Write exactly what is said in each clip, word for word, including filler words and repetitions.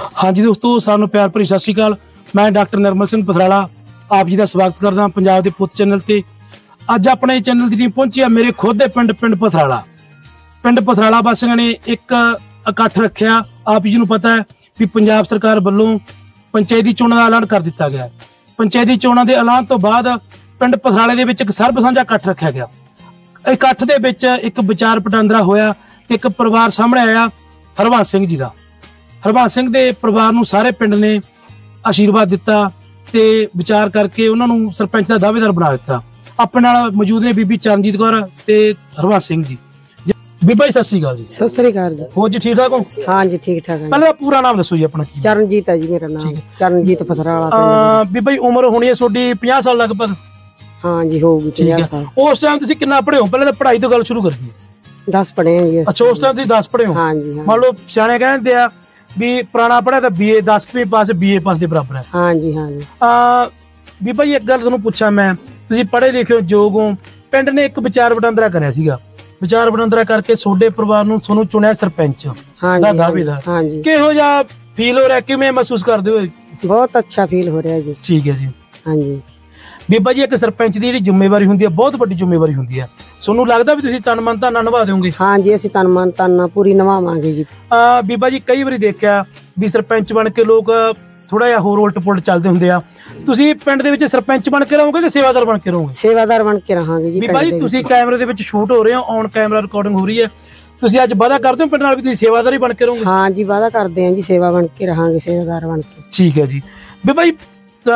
हाँ जी दोस्तों, सानू प्यार भरी सत श्री अकाल। मैं डॉक्टर निर्मल सिंह पथराला आप जी का स्वागत करदा पंजाब दे पुत चैनल ते। अज अपने चैनल की टीम पहुंची है मेरे खुद के पिंड पिंड पथराला। पिंड पथराला वासियों ने एक इकट्ठ रखिया। आप जी नूं पता है भी पंजाब सरकार वालों पंचायती चोणां का ऐलान कर दिता गया। पंचायती चोणां के ऐलान तो बाद पिंड पथराले दे विच एक सर्ब साझा इकट्ठ रखा गया। इकट्ठ दे विच एक विचार वटांदरा होया ते एक परिवार सामने आया हरबंस सिंह जी का। हरबंस सिंह दे परिवार नूं सारे पिंड ने आशीर्वाद दिता ते विचार करके उन्होंने सरपंच का दावेदार बना दिता। अपने नाल मौजूद ने बीबी चरणजीत कौर ते हरबंस सिंह जी। बीबा जी सत श्री अकाल जी। सत श्री अकाल जी। हो जी ठीक ठाक हो? हाँ जी ठीक ठाक है। पहले पूरा नाम दसो जी अपना। चरणजीत है जी मेरा नाम। चरणजीत पथराला। बीबा जी उम्र होनी है थोड़ी पचास साल लगभग? हाँ जी होगी पचास साल। उस टाइम तुसीं कितना पढ़े हो? पहले तो पढ़ाई तो गल शुरू करिए। दस पढ़े हैं जी। अच्छा उस टाइम तुसीं दस पढ़े हो? हाँ जी। मान लो सियाणे कहते आ भी पुराना पढ़ा तो बी ए दसवीं पास बी ए पास के बराबर है। हाँ जी हाँ जी। बीबा जी एक गल तुहानूं पुछां मैं, तुसीं पढ़े लिखे हो योग हो, पिंड ने एक विचार वटांदरा करिया सीगा। विचार वटांदरा करके सोडे परिवार नूं तुहानूं चुनिया सरपंच दा दावेदार। हाँ जी। किहो जिहा फील हो रहा, किवें महसूस करदे हो? बहुत अच्छा फील हो रहा है जी। ठीक है जी। हाँ जी। बीबा जी एक सरपंच की जिम्मेवारी होंदी है, बहुत बड़ी जिम्मेवारी होंदी है। सोनू लगदा भी तुसीं तन मन धन निभा दोगे? हाँ जी असीं तन मन धन पूरी निभावांगे जी। आ, बीबा जी कई बारी देखिया भी सरपंच बन के लोग थोड़ा जिहा होर उल्ट पुलट चलदे हुंदे आ। तुसीं पिंड दे विच सरपंच बन के रहोगे कि सेवादार बन के रहोगे? सेवादार बन के रहांगे जी। बीबा जी तुसीं कैमरे दे विच शूट हो रहे हो, ऑन कैमरा रिकॉर्डिंग हो रही है, तुसीं अज वादा करदे हो पिंड नाल भी तुसीं सेवादार ही बन के रहोगे? हाँ जी वादा करते हैं जी, सेवा बन के रहांगे, सेवादार बन के। ठीक है जी। बीबा जी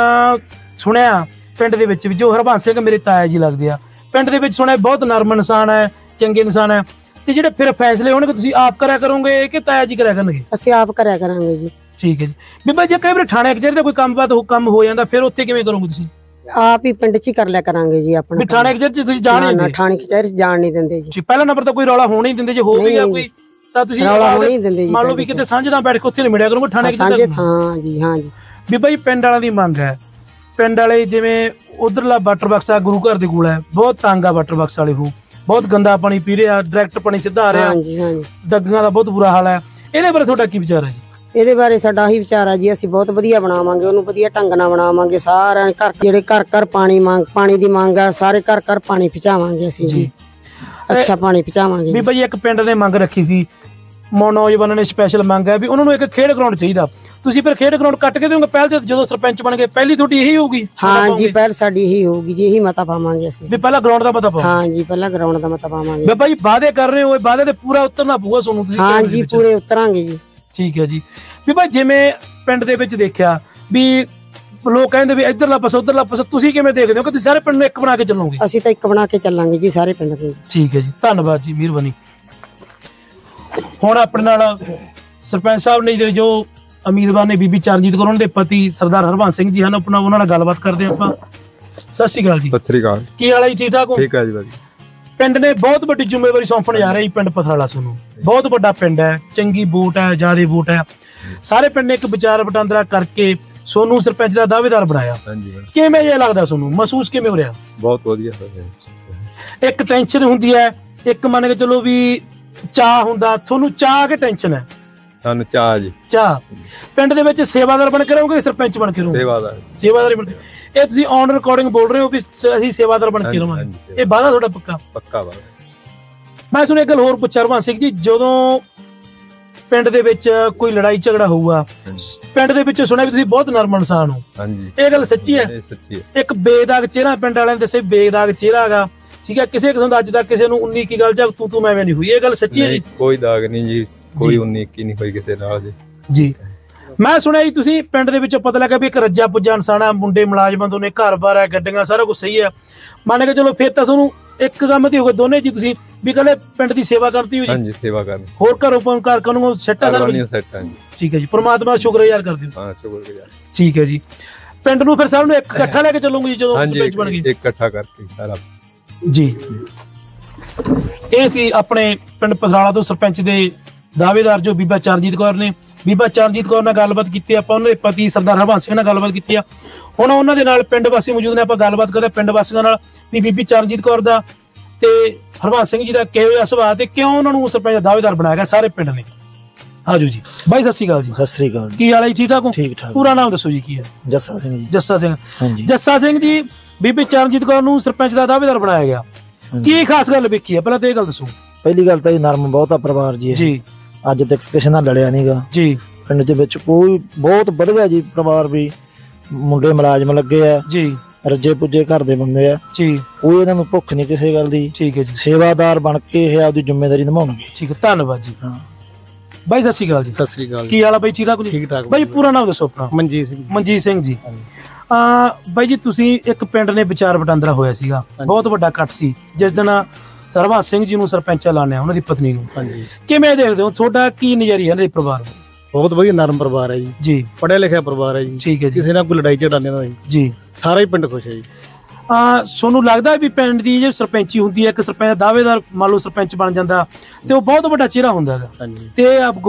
सुनिया पिंड दे विच जो हरबंस सिंह मेरे ताया जी लगदे आ, पिंड दे विच सुनिया बहुत नरम इंसान है, चंगे इंसान है, ते जिहड़े फिर फैसले होणगे तुसीं आप करिया करोगे कि ताया जी करिया करनगे? असीं आप करिया करांगे जी। ठीक है जी। बीबा जी कई बार थाणे कचहरी दा कोई काम बात काम हो जांदा, फिर उत्थे किवें करोगे तुसीं? आप ही पिंड च ही कर लिया करांगे जी अपना। थाणे कचहरी च तुसीं जाण नहीं? थाणे कचहरी जाण नहीं दिंदे जी। पहला नंबर तो कोई रौला होण नहीं दिंदे, जे हो भी गया कोई तां तुसीं रौला होण नहीं दिंदे जी। मान लो भी किते सांझे नाल बैठ के उत्थे नहीं मिलिया करोगे थाणे सांझे। हाँ जी हाँ जी। बीबा जी पिंड वालिਆਂ ਦੀ ਮੰਗ ਹੈ, ਪਿੰਡ ਵਾਲੇ ਜਿਵੇਂ ਉਧਰਲਾ ਵਾਟਰ ਬਾਕਸ ਆ ਗੁਰੂ ਘਰ ਦੇ ਕੋਲ ਹੈ, ਬਹੁਤ ਤੰਗ ਆ ਵਾਟਰ ਬਾਕਸ ਵਾਲੇ, ਉਹ ਬਹੁਤ ਗੰਦਾ ਪਾਣੀ ਪੀ ਰਿਹਾ, ਡਾਇਰੈਕਟ ਪਾਣੀ ਸਿੱਧਾ ਆ ਰਿਹਾ। ਹਾਂਜੀ ਹਾਂਜੀ। ਡੱਗੀਆਂ ਦਾ ਬਹੁਤ ਬੁਰਾ ਹਾਲ ਹੈ, ਇਹਦੇ ਬਾਰੇ ਤੁਹਾਡਾ ਕੀ ਵਿਚਾਰ ਹੈ ਜੀ? ਇਹਦੇ ਬਾਰੇ ਸਾਡਾ ਆਹੀ ਵਿਚਾਰ ਹੈ ਜੀ, ਅਸੀਂ ਬਹੁਤ ਵਧੀਆ ਬਣਾਵਾਂਗੇ ਉਹਨੂੰ, ਵਧੀਆ ਢੰਗ ਨਾਲ ਬਣਾਵਾਂਗੇ। ਸਾਰਿਆਂ ਘਰ ਜਿਹੜੇ ਘਰ ਘਰ ਪਾਣੀ ਮੰਗ ਪਾਣੀ ਦੀ ਮੰਗ ਆ, ਸਾਰੇ ਘਰ ਘਰ ਪਾਣੀ ਪਹੁੰਚਾਵਾਂਗੇ ਅਸੀਂ ਜੀ। ਅੱਛਾ ਪਾਣੀ ਪਹੁੰਚਾਵਾਂਗੇ। ਬੀਬਾ ਜੀ ਇੱਕ ਪਿੰਡ ਨੇ ਮੰਗ ਰੱਖੀ ਸੀ, ਨੌਜਵਾਨਾਂ ਨੇ ਸਪੈਸ਼ਲ ਮੰਗ ਹੈ ਵੀ ਉਹਨਾਂ ਨੂੰ ਇੱਕ ਖੇਡ ਗਰਾਊਂਡ ਚਾਹੀਦਾ। ਤੁਸੀਂ ਫਿਰ ਖੇਡ ਗਰਾਊਂਡ ਕੱਟ ਕੇ ਦਿਓਗੇ ਪਹਿਲ ਤੇ ਜਦੋਂ ਸਰਪੰਚ ਬਣ ਗਏ? ਪਹਿਲੀ ਤੁਹਾਡੀ ਇਹੀ ਹੋਊਗੀ? ਹਾਂ ਜੀ ਪਹਿਲ ਸਾਡੀ ਇਹੀ ਹੋਊਗੀ ਜੀ, ਇਹੀ ਮਤਾ ਪਾਵਾਂਗੇ ਅਸੀਂ ਵੀ ਪਹਿਲਾਂ ਗਰਾਊਂਡ ਦਾ ਮਤਾ ਪਾਓ। ਹਾਂ ਜੀ ਪਹਿਲਾਂ ਗਰਾਊਂਡ ਦਾ ਮਤਾ ਪਾਵਾਂਗੇ। ਬੀਬਾ ਜੀ ਵਾਅਦੇ ਕਰ ਰਹੇ ਹੋ, ਇਹ ਵਾਅਦੇ ਤੇ ਪੂਰਾ ਉਤਰਨਾ ਪਊਗਾ ਤੁਹਾਨੂੰ? ਤੁਸੀਂ ਹਾਂ ਜੀ ਪੂਰੇ ਉਤਰਾਂਗੇ ਜੀ। ਠੀਕ ਹੈ ਜੀ। ਬੀਬਾ ਜਿਵੇਂ ਪਿੰਡ ਦੇ ਵਿੱਚ ਦੇਖਿਆ ਵੀ ਲੋਕ ਕਹਿੰਦੇ ਵੀ ਇੱਧਰਲਾ ਪਾਸਾ ਉੱਧਰਲਾ ਪਾਸਾ, ਤੁਸੀਂ ਕਿਵੇਂ ਦੇਖਦੇ ਹੋ ਕਿ ਤੁਸੀਂ ਸਾਰੇ ਪਿੰਡ ਨੂੰ ਇੱਕ ਬਣਾ ਕੇ ਚੱਲੋਗੇ? ਅਸੀਂ ਤਾਂ ਇੱਕ ਬਣਾ ਕੇ ਚੱਲਾਂਗੇ ਜੀ ਸਾਰੇ ਪਿੰਡ ਨੂੰ। ਠੀਕ ਹੈ ਜੀ, ਧੰਨਵਾਦ ਜੀ, ਮਿਹਰਬਾਨੀ। ਹੁਣ ਆਪਣੇ ਨਾਲ ਸਰਪੰਚ ਸਾਹਿਬ ਨੇ ਜੋ ਉਮੀਦਵਾਰ ਨੇ ਬੀਬੀ ਚਰਨਜੀਤ ਕੌਰ, ਉਹਨਾਂ ਦੇ ਪਤੀ ਸਰਦਾਰ ਹਰਬੰਸ ਸਿੰਘ ਜੀ ਹਨ, ਆਪਣਾ ਉਹਨਾਂ ਨਾਲ ਗੱਲਬਾਤ ਕਰਦੇ ਆਪਾਂ। ਸਤਿ ਸ਼੍ਰੀ ਅਕਾਲ ਜੀ। ਸਤਿ ਸ਼੍ਰੀ ਅਕਾਲ। ਕੀ ਹਾਲ ਹੈ ਜੀ? ਠੀਕ ਠਾਕ ਹੋ? ਠੀਕ ਹੈ ਜੀ ਬਾਜੀ। ਪਿੰਡ ਨੇ ਬਹੁਤ ਵੱਡੀ ਜ਼ਿੰਮੇਵਾਰੀ ਸੌਂਪਣ ਜਾ ਰਿਹਾ ਜੀ ਪਿੰਡ ਪਥਰਾਲਾ ਤੁਹਾਨੂੰ। ਬਹੁਤ ਵੱਡਾ ਪਿੰਡ ਹੈ, ਚੰਗੀ ਵੋਟ ਹੈ, ਜ਼ਿਆਦੇ ਵੋਟ ਹੈ, ਸਾਰੇ ਪਿੰਡ ਨੇ ਇੱਕ ਵਿਚਾਰ ਵਟਾਂਦਰਾ ਕਰਕੇ ਸੋਨੂੰ ਸਰਪੰਚ ਦਾ ਦਾਅਵੇਦਾਰ ਬਣਾਇਆ। ਕਿਵੇਂ ਜਿਹਾ ਲੱਗਦਾ ਤੁਹਾਨੂੰ? ਮਹਿਸੂਸ ਕਿਵੇਂ ਹੋ ਰਿਹਾ? ਬਹੁਤ ਵਧੀਆ। ਇੱਕ ਟੈਨਸ਼ਨ ਹੁੰਦੀ ਹੈ, ਇੱਕ ਮੰਨ ਕੇ ਚਲੋ ਵੀ ਚਾਹ ਹੁੰਦਾ, ਤੁਹਾਨੂੰ ਚਾਹ ਕਿ ਟੈਨਸ਼ਨ ਹੈ? ਸਾਨੂੰ ਚਾਹ ਜੀ। ਚਾਹ। ਪਿੰਡ ਦੇ ਵਿੱਚ ਸੇਵਾਦਾਰ ਬਣ ਕੇ ਰਹੋਗੇ, ਸਰਪੰਚ ਬਣ ਕੇ ਰਹੋਗੇ? ਸੇਵਾਦਾਰ। ਸੇਵਾਦਾਰ ਬਣ ਕੇ। ਇਹ ਤੁਸੀਂ ਔਨ ਰਿਕਾਰਡਿੰਗ ਬੋਲ ਰਹੇ ਹੋ ਵੀ ਅਸੀਂ ਸੇਵਾਦਾਰ ਬਣ ਕੇ ਰਹਾਂਗੇ, ਇਹ ਵਾਅਦਾ ਤੁਹਾਡਾ ਪੱਕਾ? ਪੱਕਾ ਵਾਅਦਾ। ਮੈਂ ਸੁਣਿਆ ਗੱਲ ਹੋਰ ਪੁੱਛਾਂ ਹਰਬੰਸ ਸਿੰਘ ਜੀ, ਜਦੋਂ ਪਿੰਡ ਦੇ ਵਿੱਚ ਕੋਈ ਲੜਾਈ ਝਗੜਾ ਹੋਊਗਾ, ਪਿੰਡ ਦੇ ਵਿੱਚ ਸੁਣਿਆ ਵੀ ਤੁਸੀਂ ਬਹੁਤ ਨਰਮ ਇਨਸਾਨ ਹੋ, ਇਹ ਗੱਲ ਸੱਚੀ ਹੈ? ਸੱਚੀ ਹੈ। ਇੱਕ ਬੇਦਾਗ ਚਿਹਰਾ ਪਿੰਡ ਵਾਲਿਆਂ ਨੇ ਦੱਸਿਆ, ਬੇਦਾਗ ਚਿਹਰਾ ਹੈਗਾ, ਠੀਕ ਹੈ, ਕਿਸੇ ਕਿਸਮ ਦਾ ਅੱਜ ਤੱਕ ਕਿਸੇ ਨੂੰ ਉਨੀ ਕੀ ਗੱਲ ਜਾਂ ਤੂੰ ਤੂੰ ਮੈਂ ਨਹੀਂ ਹੋਈ, ਇਹ ਗੱਲ ਸੱਚੀ ਹੈ ਜੀ? ਕੋਈ ਦਾਗ ਨਹੀਂ ਜੀ, ਕੋਈ ਉਨੀ ਕੀ ਨਹੀਂ ਹੋਈ ਕਿਸੇ ਨਾਲ ਜੀ। ਜੀ ਮੈਂ ਸੁਣਿਆ ਜੀ ਤੁਸੀਂ ਪਿੰਡ ਦੇ ਵਿੱਚੋਂ ਪਤਾ ਲੱਗਾ ਵੀ ਇੱਕ ਰੱਜਾ ਪੁੱਜਾ ਇਨਸਾਨ ਆ, ਮੁੰਡੇ ਮੁਲਾਜ਼ਮਾਂ ਦੋਨੇ, ਘਰ-ਬਾਰ ਹੈ, ਗੱਡੀਆਂ, ਸਾਰਾ ਕੁਝ ਸਹੀ ਹੈ, ਮੰਨ ਕੇ ਚਲੋ ਫਿਰ ਤਾਂ ਤੁਹਾਨੂੰ ਇੱਕ ਕੰਮ ਤੇ ਹੋ ਗਏ ਦੋਨੇ ਜੀ, ਤੁਸੀਂ ਵੀ ਕੱਲੇ ਪਿੰਡ ਦੀ ਸੇਵਾ ਕਰਤੀ ਹੋ ਜੀ? ਹਾਂਜੀ ਸੇਵਾ ਕਰਨੀ। ਹੋਰ ਘਰੋਂ ਘਰ ਕਾਨੂੰ ਸੈੱਟ ਆ ਸਾਰਾ? ਸੈੱਟ ਆ ਜੀ। ਠੀਕ ਹੈ ਜੀ, ਪਰਮਾਤਮਾ ਦਾ ਸ਼ੁਕਰਗੁਜ਼ਾਰ ਕਰਦੇ ਹੋ? ਹਾਂ ਸ਼ੁਕਰਗੁਜ਼ਾਰ। ਠੀਕ ਹੈ ਜੀ। ਪਿੰਡ ਨੂੰ ਫਿਰ ਸਭ ਨੂੰ ਇੱਕ ਇਕੱਠਾ ਲੈ ਕੇ ਚੱਲੂਗੇ ਜੀ ਜਦੋਂ ਸਰਪੰਚ ਬਣ ਗਏ? ਇਕੱਠਾ ਕਰਕੇ ਸਾਰਾ ਜੀ। ਇਹ ਸੀ ਆਪਣੇ ਪਿੰਡ ਪਥਰਾਲਾ ਤੋਂ ਸਰਪੰਚ ਦੇ ਦਾਅਵੇਦਾਰ ਜੋ ਬੀਬਾ ਚਰਨਜੀਤ ਕੌਰ ਨੇ। ਬੀਬਾ ਚਰਨਜੀਤ ਕੌਰ ਨਾਲ ਗੱਲਬਾਤ ਕੀਤੀ ਆਪਾਂ, ਉਹਨਾਂ ਦੇ ਪਤੀ ਸਰਦਾਰ ਹਰਬੰਸ ਸਿੰਘ ਨਾਲ ਗੱਲਬਾਤ ਕੀਤੀ ਆ। ਹੁਣ ਉਹਨਾਂ ਦੇ ਨਾਲ ਪਿੰਡ ਵਾਸੀ ਮੌਜੂਦ ਨੇ, ਆਪਾਂ ਗੱਲਬਾਤ ਕਰਦੇ ਪਿੰਡ ਵਾਸੀਆਂ ਨਾਲ ਵੀ ਬੀਬੀ ਚਰਨਜੀਤ ਕੌਰ ਦਾ ਤੇ ਹਰਬੰਸ ਸਿੰਘ ਜੀ ਦਾ ਕਿਹੋ ਜਿਹਾ ਸੁਭਾਅ ਤੇ ਕਿਉਂ ਉਹਨਾਂ ਨੂੰ ਸਰਪੰਚ ਦਾ ਦਾਅਵੇਦਾਰ ਬਣਾਇਆ ਗਿਆ ਸਾਰੇ ਪਿੰਡ ਨੇ। ਆਜੋ ਜੀ ਬਾਈ, ਸਤਿ ਸ਼੍ਰੀ ਅਕਾਲ ਜੀ। ਸਤਿ ਸ਼੍ਰੀ ਅਕਾਲ। ਕੀ ਹਾਲ ਹੈ ਜੀ? ਠੀਕ ਠਾਕ ਹੋ? ਠੀਕ ਠਾਕ। ਪੂਰਾ ਨਾਮ ਦੱਸੋ ਜੀ, ਕੀ ਹੈ? ਜੱਸਾ ਸਿੰਘ ਜੀ। ਜੱਸਾ ਸਿੰਘ। ਹਾਂਜੀ। ਜੱਸਾ ਸਿੰਘ ਜੀ, ਬੀਬੀ ਚਰਨਜੀਤ ਕੌਰ ਨੂੰ ਸਰਪੰਚ ਦਾ ਦਾਅਵੇਦਾਰ ਬਣਾਇਆ ਗਿਆ, ਕੀ ਖਾਸ ਗੱਲ ਵੇਖੀ ਹੈ? ਪਹਿਲਾਂ ਤਾਂ ਇਹ ਗੱਲ ਦੱਸੋ। ਪਹਿਲੀ ਗੱਲ ਤਾਂ ਇਹ ਨਰਮ ਬਹੁਤ ਆ ਪਰਿਵਾਰ ਜੀ। ਜੀ। ਅੱਜ ਤੱਕ ਕਿਸੇ ਨਾਲ ਲੜਿਆ ਨਹੀਂਗਾ ਜੀ। ਪਿੰਡ ਦੇ ਵਿੱਚ ਕੋਈ ਬਹੁਤ ਵਧੀਆ ਜੀ ਪਰਿਵਾਰ, ਵੀ ਮੁੰਡੇ ਮੁਲਾਜ਼ਮ ਲੱਗੇ ਆ ਜੀ, ਰੱਜੇ ਪੁੱਜੇ ਘਰ ਦੇ ਬੰਦੇ ਆ ਜੀ, ਕੋਈ ਇਹਨਾਂ ਨੂੰ ਭੁੱਖ ਨਹੀਂ ਕਿਸੇ ਗੱਲ ਦੀ। ਠੀਕ ਹੈ ਜੀ। ਸੇਵਾਦਾਰ ਬਣ ਕੇ ਇਹ ਆਪਦੀ ਜ਼ਿੰਮੇਵਾਰੀ ਨਿਭਾਉਣਗੇ। ਠੀਕ ਹੈ, ਧੰਨਵਾਦ ਜੀ। ਹਾਂ ਬਾਈ, ਸਤਿ ਸ਼੍ਰੀ ਅਕਾਲ ਜੀ। ਸਤਿ ਸ਼੍ਰੀ ਅਕਾਲ। ਕੀ ਹਾਲ ਆ ਬਾਈ? ਠੀਕ ਠਾਕ? ਠੀਕ ਠਾਕ ਬਾਈ। ਪੂਰਾ ਨਾਮ ਦੱਸੋ ਆਪਣਾ। ਮਨਜੀਤ ਸਿੰਘ। ਮਨਜੀਤ ਸਿੰਘ ਜੀ। ਆ ਬਾਈ ਜੀ, ਤੁਸੀਂ ਇੱਕ ਪਿੰਡ ਨੇ ਵਿਚਾਰ ਵਟਾਂਦਰਾ ਹੋਇਆ ਸੀਗਾ, ਬਹੁਤ ਵੱਡਾ ਇਕੱਠ ਸੀ ਜਿਸ ਦਿਨ ਹਰਬੰਸ ਸਿੰਘ ਜੀ ਨੂੰ ਸਰਪੰਚ ਲਾਣਿਆ, ਉਹਨਾਂ ਦੀ ਪਤਨੀ ਨੂੰ। ਹਾਂਜੀ। ਕਿਵੇਂ ਦੇਖਦੇ ਹੋ? ਤੁਹਾਡਾ ਕੀ ਨਜ਼ਰੀਆ ਇਹਨਾਂ ਦੇ ਪਰਿਵਾਰ ਦਾ? ਬਹੁਤ ਵਧੀਆ ਨਰਮ ਪਰਿਵਾਰ ਹੈ ਜੀ। ਜੀ। ਪੜ੍ਹਿਆ ਲਿਖਿਆ ਪਰਿਵਾਰ ਹੈ ਜੀ। ਠੀਕ ਹੈ ਜੀ। ਕਿਸੇ ਨਾਲ ਕੋਈ ਲੜਾਈ ਝਗੜਾ ਨਹੀਂ ਹੁੰਦਾ ਜੀ। ਸਾਰਾ ਹੀ ਪਿੰਡ ਖੁਸ਼ ਹੈ ਜੀ। ਆ ਤੁਹਾਨੂੰ ਲੱਗਦਾ ਵੀ ਪਿੰਡ ਦੀ ਜੇ ਸਰਪੰਚੀ ਹੁੰਦੀ ਹੈ, ਇੱਕ ਸਰਪੰਚ ਦਾਅਵੇਦਾਰ ਮੰਨ ਲਓ ਸਰਪੰਚ ਬਣ ਜਾਂਦਾ ਤੇ ਉਹ ਬਹੁਤ ਵੱਡਾ ਚਿਹਰਾ ਹੁੰਦਾ ਹੈਗਾ ਤੇ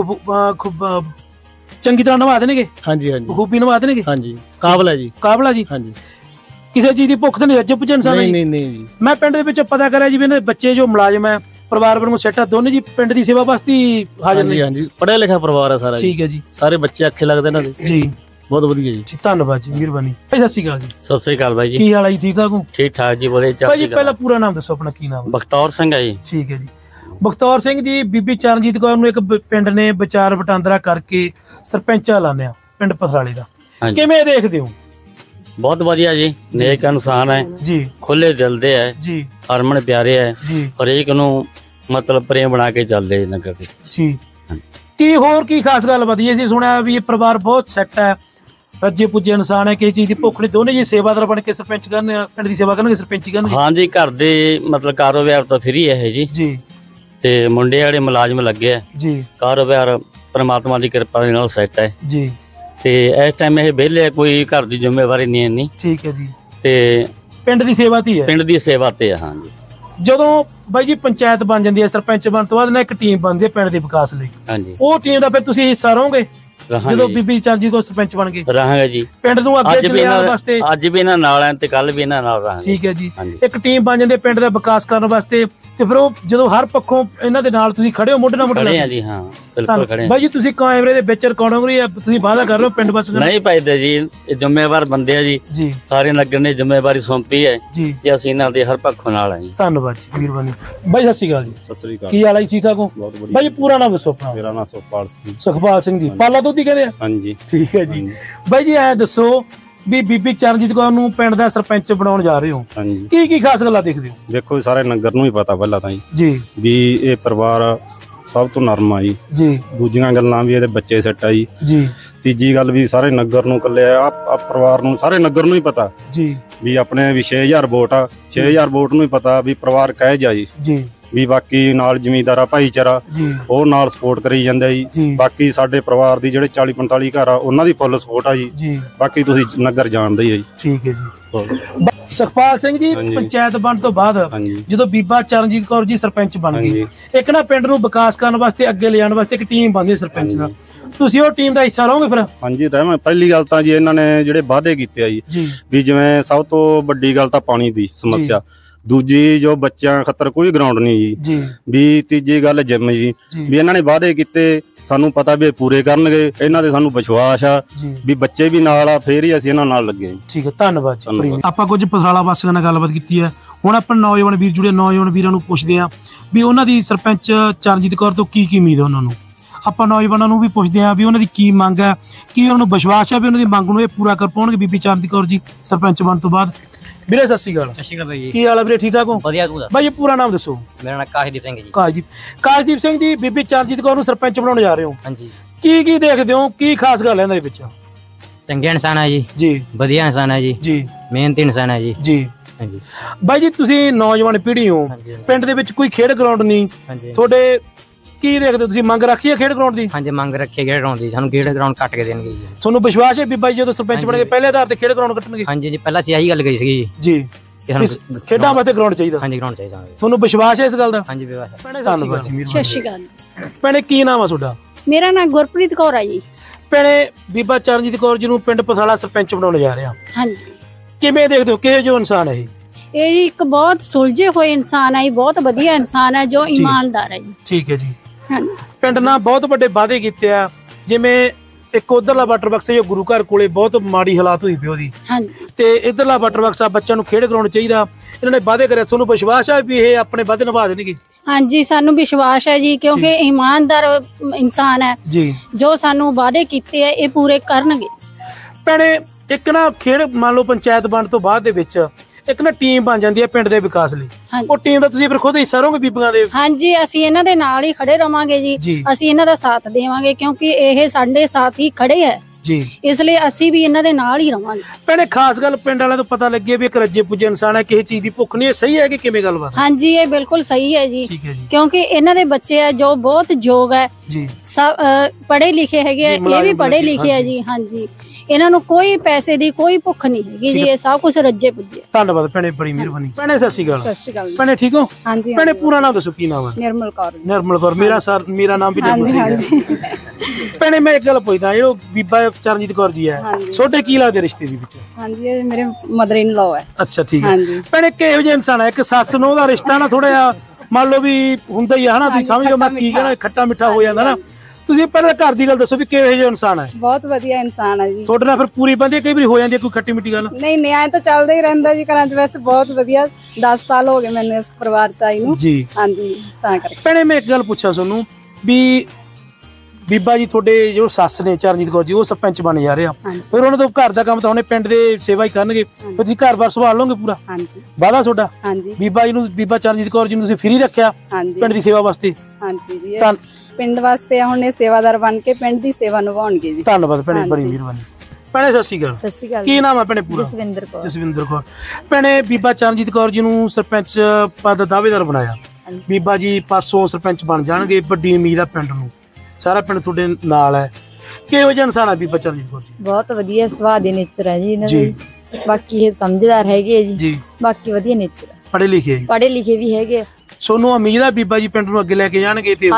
ਚੰਗੀ ਤਰ੍ਹਾਂ ਨਿਭਾ ਦੇਣਗੇ। ਹਾਂਜੀ ਹਾਂਜੀ, ਖੂਬੀ ਨਿਭਾ ਦੇਣਗੇ। ਹਾਂਜੀ, ਕਾਬਲ ਹੈ ਜੀ। ਕਾਬਲ ਹੈ ਜੀ। ਹਾਂਜੀ। ਕਿਸੇ ਚੀਜ਼ ਦੀ ਭੁੱਖ ਤਾਂ ਨਹੀਂ, ਰੱਜੇ ਪੁੱਜੇ ਇਨਸਾਨ। ਨਹੀਂ ਨਹੀਂ ਜੀ। ਮੈਂ ਪਿੰਡ ਦੇ ਵਿੱਚ ਪਤਾ ਕਰਿਆ ਜੀ ਵੀ ਇਹਨਾਂ ਦੇ ਬੱਚੇ ਜੋ ਮੁਲਾਜ਼ਮ ਹੈ, ਪਰਿਵਾਰ ਵੱਲੋਂ ਸੈੱਟ ਆ, ਦੋਨੇ ਜੀ ਪਿੰਡ ਦੀ ਸੇਵਾ ਵਾਸਤੇ ਹਾਜ਼ਰ ਨੇ। ਹਾਂਜੀ, ਪੜ੍ਹਿਆ ਲਿਖਿਆ ਪਰਿਵਾਰ ਹੈ ਸਾਰਾ। ਠੀਕ ਹੈ ਜੀ। ਸਾਰੇ ਬੱਚੇ ਅੱਖੇ ਲੱਗਦੇ ਇਹਨਾਂ ਦੇ ਜੀ। ਬਹੁਤ ਵਧੀਆ ਜੀ। ਧੰਨਵਾਦ ਜੀ, ਮਿਹਰਬਾਨੀ। ਸਤਿ ਸ਼੍ਰੀ ਅਕਾਲ ਜੀ। ਸਤਿ ਸ਼੍ਰੀ ਅਕਾਲ ਬਾਈ ਜੀ। ਕੀ ਹਾਲ ਹੈ ਜੀ? ਠੀਕ ਠਾਕ ਹੋ? ਠੀਕ ਠਾਕ ਜੀ। ਬੋਲੇ ਭਾਈ ਜੀ, ਪਹਿਲਾਂ ਪੂਰਾ ਨਾਮ ਦੱਸੋ ਆਪਣਾ। ਕੀ ਨਾਮ? ਬਖਤੌਰ ਸਿੰਘ ਹੈ ਜੀ। ਠੀਕ ਹੈ ਜੀ। ਬਖਤੌਰ ਸਿੰਘ ਜੀ, ਬੀਬੀ ਚਰਨਜੀਤ ਕੌਰ ਨੂੰ ਇੱਕ ਪਿੰਡ ਨੇ ਵਿਚਾਰ ਵਟਾਂਦਰਾ ਕਰਕੇ ਸਰਪੰਚਾ ਲਾਣਿਆ ਪਿੰਡ ਪਥਰਾਲੇ ਦਾ, ਕਿਵੇਂ ਦੇਖਦੇ ਹੋ? ਬਹੁਤ ਵਧੀਆ ਜੀ। ਨੇਕ ਇਨਸਾਨ ਹੈ ਜੀ, ਖੁੱਲੇ ਦਿਲ ਦੇ ਹੈ ਜੀ, ਹਰਮਨ ਪਿਆਰੇ ਹੈ ਜੀ, ਹਰੇਕ ਨੂੰ ਮਤਲਬ ਪ੍ਰੇਮ ਬਣਾ ਕੇ ਚੱਲਦੇ ਨਗਰ ਦੇ ਜੀ। ਕੀ ਹੋਰ ਕੀ ਖਾਸ ਗੱਲ ਵਧੀਆ ਸੀ? ਸੁਣਿਆ ਵੀ ਇਹ ਪਰਿਵਾਰ ਬਹੁਤ ਸੈੱਟ ਹੈ, ਰੱਜੇ ਪੁੱਜੇ ਇਨਸਾਨ ਹੈ, ਕਿਸੇ ਚੀਜ਼ ਦੀ ਭੁੱਖ ਨਹੀਂ, ਦੋਨੇ ਜੀ ਸੇਵਾਦਾਰ ਬਣ ਕੇ ਸਰਪੰਚ ਕਰਨ, ਪਿੰਡ ਦੀ ਸੇਵਾ ਕਰਨਗੇ, ਸਰਪੰਚੀ ਕਰਨਗੇ। ਹਾਂਜੀ, ਘਰ ਦੇ ਮਤਲਬ ਕਾਰੋਬਾਰ ਤੋਂ ਫਰੀ ਹੈ ਜੀ ਜੀ, ਤੇ ਮੁੰਡੇ ਵਾਲੇ ਮੁਲਾਜ਼ਮ ਲੱਗੇ ਆ ਜੀ, ਕਾਰੋਬਾਰ ਪਰਮਾਤਮਾ ਦੀ ਕਿਰਪਾ ਦੇ ਨਾਲ ਸੈੱਟ ਹੈ ਜੀ। ਤੇ ਇਸ ਟਾਈਮ ਇਹ ਵਿਹਲੇ, ਕੋਈ ਘਰ ਦੀ ਜ਼ਿੰਮੇਵਾਰੀ ਨਹੀਂ ਇੰਨੀ। ਠੀਕ ਹੈ ਜੀ। ਤੇ ਪਿੰਡ ਦੀ ਸੇਵਾ ਤੇ ਹੈ। ਪਿੰਡ ਦੀ ਸੇਵਾ ਤੇ ਹੈ। ਹਾਂਜੀ। ਜਦੋਂ ਬਾਈ ਜੀ ਪੰਚਾਇਤ ਬਣ ਜਾਂਦੀ ਹੈ, ਸਰਪੰਚ ਬਣਨ ਤੋਂ ਬਾਅਦ ਨਾ ਇੱਕ ਟੀਮ ਬਣਦੀ ਹੈ ਪਿੰਡ ਦੇ ਵਿਕਾਸ ਲਈ। ਹਾਂਜੀ। ਉਹ ਟੀਮ ਦਾ ਫਿਰ ਤੁਸੀਂ ਹਿੱਸਾ ਰਹੋਗੇ ਜਦੋਂ ਬੀਬੀ ਚਰਨਜੀਤ ਕੌਰ ਸਰਪੰਚ ਬਣ ਗਏ? ਰਹਾਂਗੇ ਜੀ। ਪਿੰਡ ਨੂੰ ਅੱਗੇ ਚਲਾਉਣ ਵਾਸਤੇ ਅੱਜ ਵੀ ਇਹਨਾਂ ਨਾਲ ਆਂ ਤੇ ਕੱਲ ਵੀ ਇਹਨਾਂ ਨਾਲ ਰਹਾਂਗੇ। ਠੀਕ ਹੈ ਜੀ। ਇੱਕ ਟੀਮ ਬਣ ਜਾਂਦੀ ਹੈ ਪਿੰਡ ਦਾ ਵਿਕਾਸ ਕਰਨ ਵਾਸਤੇ, ਤੇ ਫਿਰ ਉਹ ਜਦੋਂ ਹਰ ਪੱਖੋਂ ਇਹਨਾਂ ਦੇ ਨਾਲ ਤੁਸੀਂ ਖੜੇ ਹੋ, ਮੋਢੇ ਨਾਲ ਮੋਢਾ ਖੜੇ ਆ ਜੀ। ਹਾਂ, ਬਿਲਕੁਲ ਖੜੇ ਆ ਬਾਈ ਜੀ। ਤੁਸੀਂ ਕੈਮਰੇ ਦੇ ਵਿੱਚ ਰਿਕਾਰਡਿੰਗ ਰਹੀ ਹੈ, ਤੁਸੀਂ ਵਾਅਦਾ ਕਰ ਰਹੇ ਹੋ ਪਿੰਡ ਬਸ ਨਹੀਂ ਪਾਈਦੇ ਜੀ। ਇਹ ਜ਼ਿੰਮੇਵਾਰ ਬੰਦੇ ਆ ਜੀ ਜੀ, ਸਾਰੇ ਨਗਰ ਨੇ ਜ਼ਿੰਮੇਵਾਰੀ ਸੌਂਪੀ ਹੈ ਜੀ, ਤੇ ਅਸੀਂ ਇਹਨਾਂ ਦੇ ਹਰ ਪੱਖੋਂ ਨਾਲ ਆ ਜੀ। ਧੰਨਵਾਦ ਜੀ, ਮਿਹਰਬਾਨੀ। ਬਾਈ ਸਤਿ ਸ਼੍ਰੀ ਅਕਾਲ ਜੀ। ਸਤਿ ਸ਼੍ਰੀ ਅਕਾਲ। ਕੀ ਹਾਲ ਹੈ? ਠੀਕ ਠਾਕ ਹੋ? ਬਾਈ ਪੂਰਾ ਨਾਮ ਦੱਸੋ ਆਪਣਾ। ਮੇਰਾ ਨਾਮ ਸੁਖਪਾਲ ਸਿੰਘ। ਸੁਖਪਾਲ ਸਿੰਘ ਜੀ, ਪਾਲਾ ਦੁੱਧੀ ਕਹਿੰਦੇ ਆ? ਹਾਂਜੀ। ਠੀਕ ਹੈ ਜੀ। ਬਾਈ ਜੀ ਐ ਦੱਸੋ ਵੀ ਬੀਬੀ ਚਰਨਜੀਤ ਕੌਰ ਨੂੰ ਪਿੰਡ ਦਾ ਸਰਪੰਚ ਬਣਾਉਣ ਜਾ ਰਹੇ ਹੋ, ਕੀ ਕੀ ਖਾਸ ਗੱਲਾਂ ਦੇਖਦੇ ਹੋ? ਦੇਖੋ, ਸਾਰੇ ਨਗਰ ਨੂੰ ਹੀ ਪਤਾ ਪਹਿਲਾਂ ਤਾਂ ਜੀ ਵੀ ਇਹ ਪਰਿਵਾਰ ਸਭ ਤੋਂ ਨਰਮ ਆ ਜੀ ਜੀ। ਦੂਜੀਆਂ ਗੱਲਾਂ ਵੀ ਇਹਦੇ ਬੱਚੇ ਸੈੱਟ ਆ ਜੀ ਜੀ। ਤੀਜੀ ਗੱਲ ਵੀ ਸਾਰੇ ਨਗਰ ਨੂੰ ਕੱਲੇ ਆ ਪਰਿਵਾਰ ਨੂੰ, ਸਾਰੇ ਨਗਰ ਨੂੰ ਹੀ ਪਤਾ ਜੀ ਵੀ ਆਪਣੇ ਵੀ ਛੇ ਹਜ਼ਾਰ ਵੋਟ ਆ, ਛੇ ਹਜ਼ਾਰ ਵੋਟ ਨੂੰ ਹੀ ਪਤਾ ਵੀ ਪਰਿਵਾਰ ਕਹਿ ਜਾ ਜੀ ਜੀ। ਵੀ ਬਾਕੀ ਨਾਲ ਜ਼ਮੀਂਦਾਰਾ ਭਾਈਚਾਰਾ ਉਹ ਨਾਲ ਸਪੋਰਟ ਕਰੀ ਜਾਂਦਾ ਜੀ। ਬਾਕੀ ਸਾਡੇ ਪਰਿਵਾਰ ਦੀ ਜਿਹੜੇ ਚਾਲੀ ਪੰਤਾਲੀ ਘਰ ਆ ਉਹਨਾਂ ਦੀ ਫੁੱਲ ਸਪੋਰਟ ਆ ਜੀ। ਬਾਕੀ ਤੁਸੀਂ ਨਗਰ ਜਾਣਦੇ ਹੀ ਆ ਜੀ। ਠੀਕ ਹੈ ਜੀ। ਸੁਖਪਾਲ ਸਿੰਘ ਜੀ, ਪੰਚਾਇਤ ਬਣਨ ਤੋਂ ਬਾਅਦ ਜਦੋਂ ਬੀਬਾ ਚਰਨਜੀਤ ਕੌਰ ਜੀ ਸਰਪੰਚ ਬਣ ਗਈ, ਇੱਕ ਨਾ ਪਿੰਡ ਨੂੰ ਵਿਕਾਸ ਕਰਨ ਵਾਸਤੇ ਅੱਗੇ ਲਿਜਾਣ ਵਾਸਤੇ ਇੱਕ ਟੀਮ ਬਣਦੀ ਸਰਪੰਚ ਨਾਲ, ਤੁਸੀਂ ਉਹ ਟੀਮ ਦਾ ਹਿੱਸਾ ਰਹੋਗੇ ਫਿਰ? ਹਾਂਜੀ ਰਹਿਵਾਂ। ਪਹਿਲੀ ਗੱਲ ਤਾਂ ਜੀ ਇਹਨਾਂ ਨੇ ਜਿਹੜੇ ਵਾਅਦੇ ਕੀਤੇ ਆ ਜੀ, ਵੀ ਜਿਵੇਂ ਸਭ ਤੋਂ ਵੱਡੀ ਗੱਲ ਤਾਂ ਪਾਣੀ ਦੀ ਸਮੱਸਿਆ, ਦੂਜੀ ਜੋ ਬੱਚਿਆਂ ਖਾਤਰ ਕੋਈ ਗਰਾਊਂਡ ਨਹੀਂ ਜੀ, ਵੀ ਤੀਜੀ ਗੱਲ ਜਿਮ ਜੀ, ਵੀ ਇਹਨਾਂ ਨੇ ਵਾਅਦੇ ਕੀਤੇ, ਸਾਨੂੰ ਪਤਾ ਵੀ ਇਹ ਪੂਰੇ ਕਰਨਗੇ, ਇਹਨਾਂ ਦੇ ਸਾਨੂੰ ਵਿਸ਼ਵਾਸ ਆ ਵੀ ਬੱਚੇ ਵੀ ਨਾਲ ਆ, ਫੇਰ ਹੀ ਅਸੀਂ ਇਹਨਾਂ ਨਾਲ ਲੱਗੇ। ਠੀਕ ਹੈ, ਧੰਨਵਾਦ ਜੀ। ਆਪਾਂ ਕੁਝ ਪਥਰਾਲਾ ਵਾਸੀਆਂ ਨਾਲ ਗੱਲਬਾਤ ਕੀਤੀ ਹੈ, ਹੁਣ ਆਪਾਂ ਨੌਜਵਾਨ ਵੀਰ ਜੁੜੇ ਨੌਜਵਾਨ ਵੀਰਾਂ ਨੂੰ ਪੁੱਛਦੇ ਆ ਵੀ ਉਹਨਾਂ ਦੀ ਸਰਪੰਚ ਚਰਨਜੀਤ ਕੌਰ ਤੋਂ ਕੀ ਕੀ ਉਮੀਦ ਹੈ ਉਹਨਾਂ ਨੂੰ। ਆਪਾਂ ਨੌਜਵਾਨਾਂ ਨੂੰ ਵੀ ਪੁੱਛਦੇ ਆ ਵੀ ਉਹਨਾਂ ਦੀ ਕੀ ਮੰਗ ਹੈ, ਕੀ ਉਹਨਾਂ ਨੂੰ ਵਿਸ਼ਵਾਸ ਹੈ ਵੀ ਉਹਨਾਂ ਦੀ ਮੰਗ ਨੂੰ ਇਹ ਪੂਰਾ ਕਰ ਪਾਉਣਗੇ ਬੀਬੀ ਚਰਨਜੀਤ ਕੌਰ ਜੀ ਸਰਪੰਚ ਬਣਨ ਤੋਂ ਬਾਅਦ। ਵੀਰੇ ਸਤਿ ਸ਼੍ਰੀ ਅਕਾਲ। ਸਤਿ ਸ਼੍ਰੀ ਅਕਾਲ ਬਾਈ। ਕੀ ਹਾਲ ਹੈ ਵੀਰੇ? ਠੀਕ ਠਾਕ ਹੋ? ਵਧੀਆ। ਤੂੰ ਦੱਸ ਬਾਈ ਪੂਰਾ ਨਾਮ ਦੱਸੋ। ਮੇਰਾ ਨਾਮ ਕਾਸ਼ਦੀਪ ਸਿੰਘ ਜੀ। ਕਾਸ਼ਦੀਪ ਕਾਸ਼ਦੀਪ ਸਿੰਘ ਜੀ, ਬੀਬੀ ਚਰਨਜੀਤ ਕੌਰ ਨੂੰ ਸਰਪੰਚ ਬਣਾਉਣ ਜਾ ਰਹੇ ਹੋ। ਹਾਂਜੀ। ਕੀ ਕੀ ਦੇਖਦੇ ਹੋ, ਕੀ ਖਾਸ ਗੱਲ ਹੈ ਇਹਨਾਂ ਦੇ ਵਿੱਚ? ਚੰਗੇ ਇਨਸਾਨ ਹੈ ਜੀ ਜੀ, ਵਧੀਆ ਇਨਸਾਨ ਹੈ ਜੀ ਜੀ, ਮਿਹਨਤੀ ਇਨਸਾਨ ਹੈ ਜੀ ਜੀ। ਹਾਂਜੀ ਬਾਈ ਜੀ, ਤੁਸੀਂ ਨੌਜਵਾਨ ਪੀੜ੍ਹੀ ਹੋ, ਪਿੰਡ ਦੇ ਵਿੱਚ ਕੋਈ ਖੇਡ ਗਰਾਊਂਡ ਨਹੀਂ, ਤੁਹਾਡੇ ਕੀ ਦੇਖਦੇ ਹੋ ਤੁਸੀਂ? ਮੰਗ ਰੱਖੀ ਹੈ ਖੇਡ ਗਰਾਊਂਡ ਦੀ? ਹਾਂਜੀ, ਮੰਗ ਰੱਖੀ ਹੈ ਖੇਡ ਗਰਾਊਂਡ ਦੀ, ਸਾਨੂੰ ਖੇਡ ਗਰਾਊਂਡ ਕੱਟ ਕੇ ਦੇਣਗੇ ਜੀ। ਤੁਹਾਨੂੰ ਵਿਸ਼ਵਾਸ ਹੈ ਵੀ ਬਾਈ ਜਦੋਂ ਸਰਪੰਚ ਬਣਨਗੇ ਪਹਿਲੇ ਆਧਾਰ ਤੇ ਖੇਡ ਗਰਾਊਂਡ ਕੱਟਣਗੇ? ਹਾਂਜੀ ਜੀ, ਪਹਿਲਾਂ ਅਸੀਂ ਇਹੀ ਗੱਲ ਕਹੀ ਸੀਗੀ ਜੀ, ਖੇਡਾਂ ਵਾਸਤੇ ਗਰਾਊਂਡ ਚਾਹੀਦਾ। ਹਾਂਜੀ, ਗਰਾਊਂਡ ਚਾਹੀਦਾ। ਤੁਹਾਨੂੰ ਵਿਸ਼ਵਾਸ ਹੈ ਇਸ ਗੱਲ ਦਾ? ਹਾਂਜੀ, ਵਿਸ਼ਵਾਸ ਹੈ। ਧੰਨਵਾਦ ਜੀ। ਸਤਿ ਸ਼੍ਰੀ ਅਕਾਲ ਭੈਣੇ, ਕੀ ਨਾਮ ਆ ਤੁਹਾਡਾ? ਮੇਰਾ ਨਾਮ ਗੁਰਪ੍ਰੀਤ ਕੌਰ ਹੈ ਜੀ। ਭੈਣੇ, ਬੀਬਾ ਚਰਨਜੀਤ ਕੌਰ ਜੀ ਨੂੰ ਪਿੰਡ ਪਥਰਾਲਾ ਸਰਪੰਚ ਬਣਾਉਣ ਜਾ ਰਿਹਾ। ਹਾਂਜੀ। ਕਿਵੇਂ ਦੇਖਦੇ ਹੋ, ਕਿਹੋ ਜਿਹਾ ਇਨਸਾਨ ਹੈ ਇਹ? ਇਹ ਜੀ ਇੱਕ ਬਹੁਤ ਸੁਲਝੇ ਹੋਏ ਇਨਸਾਨ ਹੈ, ਬਹੁਤ ਵਧੀਆ ਇਨਸਾਨ ਹੈ, ਜੋ ਇਮਾਨਦਾਰ ਹੈ ਜੀ। ਠੀਕ ਹੈ ਜੀ। ਪਿੰਡ ਨਾਲ ਬਹੁਤ ਵੱਡੇ ਵਾਅਦੇ ਕੀਤੇ ਆ, ਜਿਵੇਂ ਇੱਕ ਉਧਰਲਾ ਵਾਟਰ ਬਾਕਸ ਜੋ ਗੁਰੂ ਘਰ ਕੋਲੇ ਬਹੁਤ ਮਾੜੀ ਹਾਲਾਤ ਹੋਈ ਪਈ ਉਹਦੀ, ਤੇ ਇਧਰਲਾ ਵਾਟਰ ਬਾਕਸ ਆ ਬੱਚਿਆਂ ਨੂੰ ਖੇਡ ਗਰਾਊਂਡ ਚਾਹੀਦਾ। ਇਹਨਾਂ ਨੇ ਵਾਅਦੇ ਕਰਿਆ, ਤੁਹਾਨੂੰ ਵਿਸ਼ਵਾਸ ਹੈ ਵੀ ਇਹ ਆਪਣੇ ਵਾਅਦੇ ਨਿਭਾ ਦੇਣਗੇ? ਹਾਂਜੀ, ਸਾਨੂੰ ਵਿਸ਼ਵਾਸ ਹੈ ਜੀ, ਕਿਉਂਕਿ ਇਮਾਨਦਾਰ ਇਨਸਾਨ ਹੈ ਜੀ, ਜੋ ਸਾਨੂੰ ਵਾਅਦੇ ਕੀਤੇ ਆ ਇਹ ਪੂਰੇ ਕਰਨਗੇ। ਭੈਣੇ ਇੱਕ ਨਾ ਖੇਡ ਮੰਨ ਲਓ ਪੰਚਾਇਤ ਬਣਨ ਤੋਂ ਬਾਅਦ ਦੇ ਵਿੱਚ ਇੱਕ ਨਾ ਟੀਮ ਬਣ ਜਾਂਦੀ ਹੈ ਪਿੰਡ ਦੇ ਵਿਕਾਸ ਲਈ, ਉਹ ਟੀਮ ਦਾ ਤੁਸੀਂ ਫਿਰ ਖੁਦ ਹਿੱਸਾ ਰਹੋਗੇ ਬੀਬੀਆਂ ਦੇ? ਹਾਂਜੀ, ਅਸੀਂ ਇਹਨਾਂ ਦੇ ਨਾਲ ਹੀ ਖੜੇ ਰਵਾਂਗੇ ਜੀ, ਅਸੀਂ ਇਹਨਾਂ ਦਾ ਸਾਥ ਦੇਵਾਂਗੇ ਕਿਉਂਕਿ ਇਹ ਸਾਡੇ ਸਾਥ ਹੀ ਖੜੇ ਹੈ ਜੀ, ਇਸ ਲਈ ਅਸੀਂ ਵੀ ਇਹਨਾਂ ਦੇ ਨਾਲ ਹੀ ਰਵਾਂਗੇ। ਭੈਣੇ ਖਾਸ ਗੱਲ ਪਿੰਡ ਵਾਲਿਆਂ ਤੋਂ ਪਤਾ ਲੱਗੇ ਵੀ ਇੱਕ ਰੱਜੇ ਪੁੱਜੇ ਇਨਸਾਨ ਹੈ, ਕਿਸੇ ਚੀਜ਼ ਦੀ ਭੁੱਖ ਨਹੀਂ, ਸਹੀ ਹੈ ਕਿ ਕਿਵੇਂ ਗੱਲਬਾਤ? ਹਾਂਜੀ, ਇਹ ਬਿਲਕੁਲ ਸਹੀ ਹੈ ਜੀ, ਕਿਉਂਕਿ ਇਹਨਾਂ ਦੇ ਬੱਚੇ ਹੈ ਜੋ ਬਹੁਤ ਯੋਗ ਹੈ ਜੀ, ਸਭ ਪੜ੍ਹੇ ਲਿਖੇ ਹੈਗੇ, ਇਹ ਵੀ ਪੜ੍ਹੇ ਲਿਖੇ ਹੈ ਜੀ। ਹਾਂਜੀ, ਇਹਨਾਂ ਨੂੰ ਕੋਈ ਪੈਸੇ ਦੀ ਕੋਈ ਭੁੱਖ ਨਹੀਂ ਹੈਗੀ ਜੀ, ਇਹ ਸਭ ਕੁਝ ਰੱਜੇ ਪੁੱਜੇ। ਧੰਨਵਾਦ ਭੈਣੇ, ਬੜੀ ਮਿਹਰਬਾਨੀ। ਭੈਣੇ ਸਤਿ ਸ਼੍ਰੀ ਅਕਾਲ। ਸਤਿ ਸ਼੍ਰੀ ਅਕਾਲ ਭੈਣੇ, ਠੀਕ ਹੋ? ਹਾਂਜੀ। ਭੈਣੇ ਪੂਰਾ ਨਾਮ ਦੱਸੋ, ਕੀ ਨਾਮ ਹੈ? ਨਿਰਮਲ ਕੌਰ। ਨਿਰਮਲ ਕੌਰ, ਮੇਰਾ ਸਰ ਮੇਰਾ ਨਾਮ ਵੀ ਨਿਰਮਲ ਸਿੰਘ ਹੈ। ਭੈਣੇ ਮੈਂ ਇੱਕ ਗੱਲ ਪੁੱਛਦਾ, ਇਹ ਬੀਬਾ ਚਰਨਜੀਤ ਕੌਰ ਜੀ ਹੈ, ਛੋਟੇ ਕੀ ਲੱਗਦੇ ਰਿਸ਼ਤੇ ਦੇ ਵਿੱਚ? ਹਾਂਜੀ, ਇਹ ਮੇਰੇ ਮਦਰ ਇਨ ਲਾਅ ਹੈ। ਅੱਛਾ, ਠੀਕ ਹੈ। ਭੈਣੇ ਕਿਹੋ ਜਿਹਾ ਇਨਸਾਨ ਹੈ? ਇੱਕ ਸੱਸ ਨੂੰ ਉਹਦਾ ਰਿਸ਼ਤਾ ਨਾ ਥੋੜਾ ਜਿਹਾ ਮੰਨ ਲਓ ਵੀ ਹੁੰਦਾ ਹੀ ਹੈ ਹਨਾ, ਤੁਸੀਂ ਸਮਝੋ ਮੈਂ ਕੀ ਕਹਿਣਾ, ਖੱਟਾ ਮਿੱਠਾ ਹੋ ਜਾਂਦਾ ਨਾ। ਤੁਸੀਂ ਪਹਿਲਾਂ ਘਰ ਦੀ ਗੱਲ ਦੱਸੋ ਵੀ ਕਿਹੋ ਜਿਹਾ ਇਨਸਾਨ ਹੈ? ਬਹੁਤ ਵਧੀਆ ਇਨਸਾਨ ਹੈ ਜੀ। ਤੁਹਾਡੇ ਨਾਲ ਫਿਰ ਪੂਰੀ ਬੰਦੀ ਕਈ ਵਾਰੀ ਹੋ ਜਾਂਦੀ ਹੈ ਕੋਈ ਖੱਟੀ ਮਿੱਠੀ ਗੱਲ? ਨਹੀਂ ਨਹੀਂ, ਐ ਤਾਂ ਚੱਲਦਾ ਹੀ ਰਹਿੰਦਾ ਜੀ ਘਰਾਂ 'ਚ। ਵੈਸੇ ਬਹੁਤ ਵਧੀਆ, ਦਸ ਸਾਲ ਹੋ ਗਏ ਮੈਨੂੰ ਇਸ ਪਰਿਵਾਰ 'ਚ ਆਈ ਨੂੰ ਜੀ। ਹਾਂਜੀ, ਤਾਂ ਕਰਕੇ। ਭੈਣੇ ਮੈਂ ਇੱਕ ਗੱਲ ਪੁੱਛਾਂ ਤੁਹਾਨੂੰ ਵੀ ਬੀਬਾ ਜੀ ਤੁਹਾਡੇ ਜੋ ਸੱਸ ਨੇ ਚਰਨਜੀਤ ਕੌਰ ਜੀ, ਉਹ ਸਰਪੰਚ ਬਣ ਜਾ ਰਹੇ ਆ, ਫਿਰ ਉਹਨਾਂ ਤੋਂ ਘਰ ਦਾ ਕੰਮ ਤਾਂ ਉਹਨੇ ਪਿੰਡ ਦੇ ਸੇਵਾ ਹੀ ਕਰਨਗੇ, ਤੁਸੀਂ ਘਰ ਬਾਰ ਸੰਭਾਲ ਲਓਗੇ ਪੂਰਾ? ਹਾਂਜੀ। ਵਾਦਾ ਤੁਹਾਡਾ? ਹਾਂਜੀ। ਬੀਬਾ ਜੀ ਨੂੰ, ਬੀਬਾ ਚਰਨਜੀਤ ਕੌਰ ਜੀ ਨੂੰ ਤੁਸੀਂ ਫ੍ਰੀ ਰੱਖਿਆ ਪਿੰਡ ਦੀ ਸੇਵਾ ਵਾਸਤੇ? ਹਾਂਜੀ, ਪਿੰਡ ਵਾਸਤੇ ਹੁਣ ਇਹ ਸੇਵਾਦਾਰ ਬਣ ਕੇ ਪਿੰਡ ਦੀ ਸੇਵਾ ਨਿਭਾਉਣਗੇ ਜੀ। ਧੰਨਵਾਦ ਭੈਣੇ, ਬੜੀ ਮਿਹਰਬਾਨੀ। ਭੈਣੇ ਸਤਿ ਸ਼੍ਰੀ ਅਕਾਲ। ਸਤਿ ਸ਼੍ਰੀ ਅਕਾਲ। ਕੀ ਨਾਮ ਹੈ ਭੈਣੇ ਪੂਰਾ? ਜਸਵਿੰਦਰ ਕੌਰ। ਜਸਵਿੰਦਰ ਕੌਰ। ਭੈਣੇ ਬੀਬਾ ਚਰਨਜੀਤ ਕੌਰ ਜੀ ਨੂੰ ਸਰਪੰਚ ਪਦ ਦਾ ਦਾਅਵੇਦਾਰ ਬਣਾਇਆ, ਬੀਬਾ ਜੀ ਪਰਸੋਂ ਸਰਪੰਚ ਬਣ ਜਾਣਗੇ, ਵੱਡੀ ਉਮੀਦ ਆ ਪਿੰਡ ਨੂੰ, ਸਾਰਾ ਪਿੰਡ ਤੁਹਾਡੇ ਨਾਲ ਹੈ। ਕਿਹੋ ਜਿਹਾ ਇਨਸਾਨ ਹੈ ਬੀਬਾ ਚਰਨਜੀਤ ਕੌਰ ਜੀ? ਬਹੁਤ ਵਧੀਆ ਸੁਭਾਅ ਦੇ ਨੇਚਰ ਹੈ ਜੀ ਇਹਨਾਂ ਦੇ, ਬਾਕੀ ਇਹ ਸਮਝਦਾਰ ਹੈਗੇ ਜੀ, ਬਾਕੀ ਵਧੀਆ ਨੇਚਰ, ਪੜ੍ਹੇ ਲਿਖੇ ਪੜ੍ਹੇ ਲਿਖੇ ਵੀ ਹੈਗੇ। ਸੋਨੂੰ ਉਮੀਦ ਆ ਬੀਬਾ ਜੀ ਪਿੰਡ ਨੂੰ ਅੱਗੇ ਲੈ ਕੇ ਜਾਣਗੇ? ਤੇ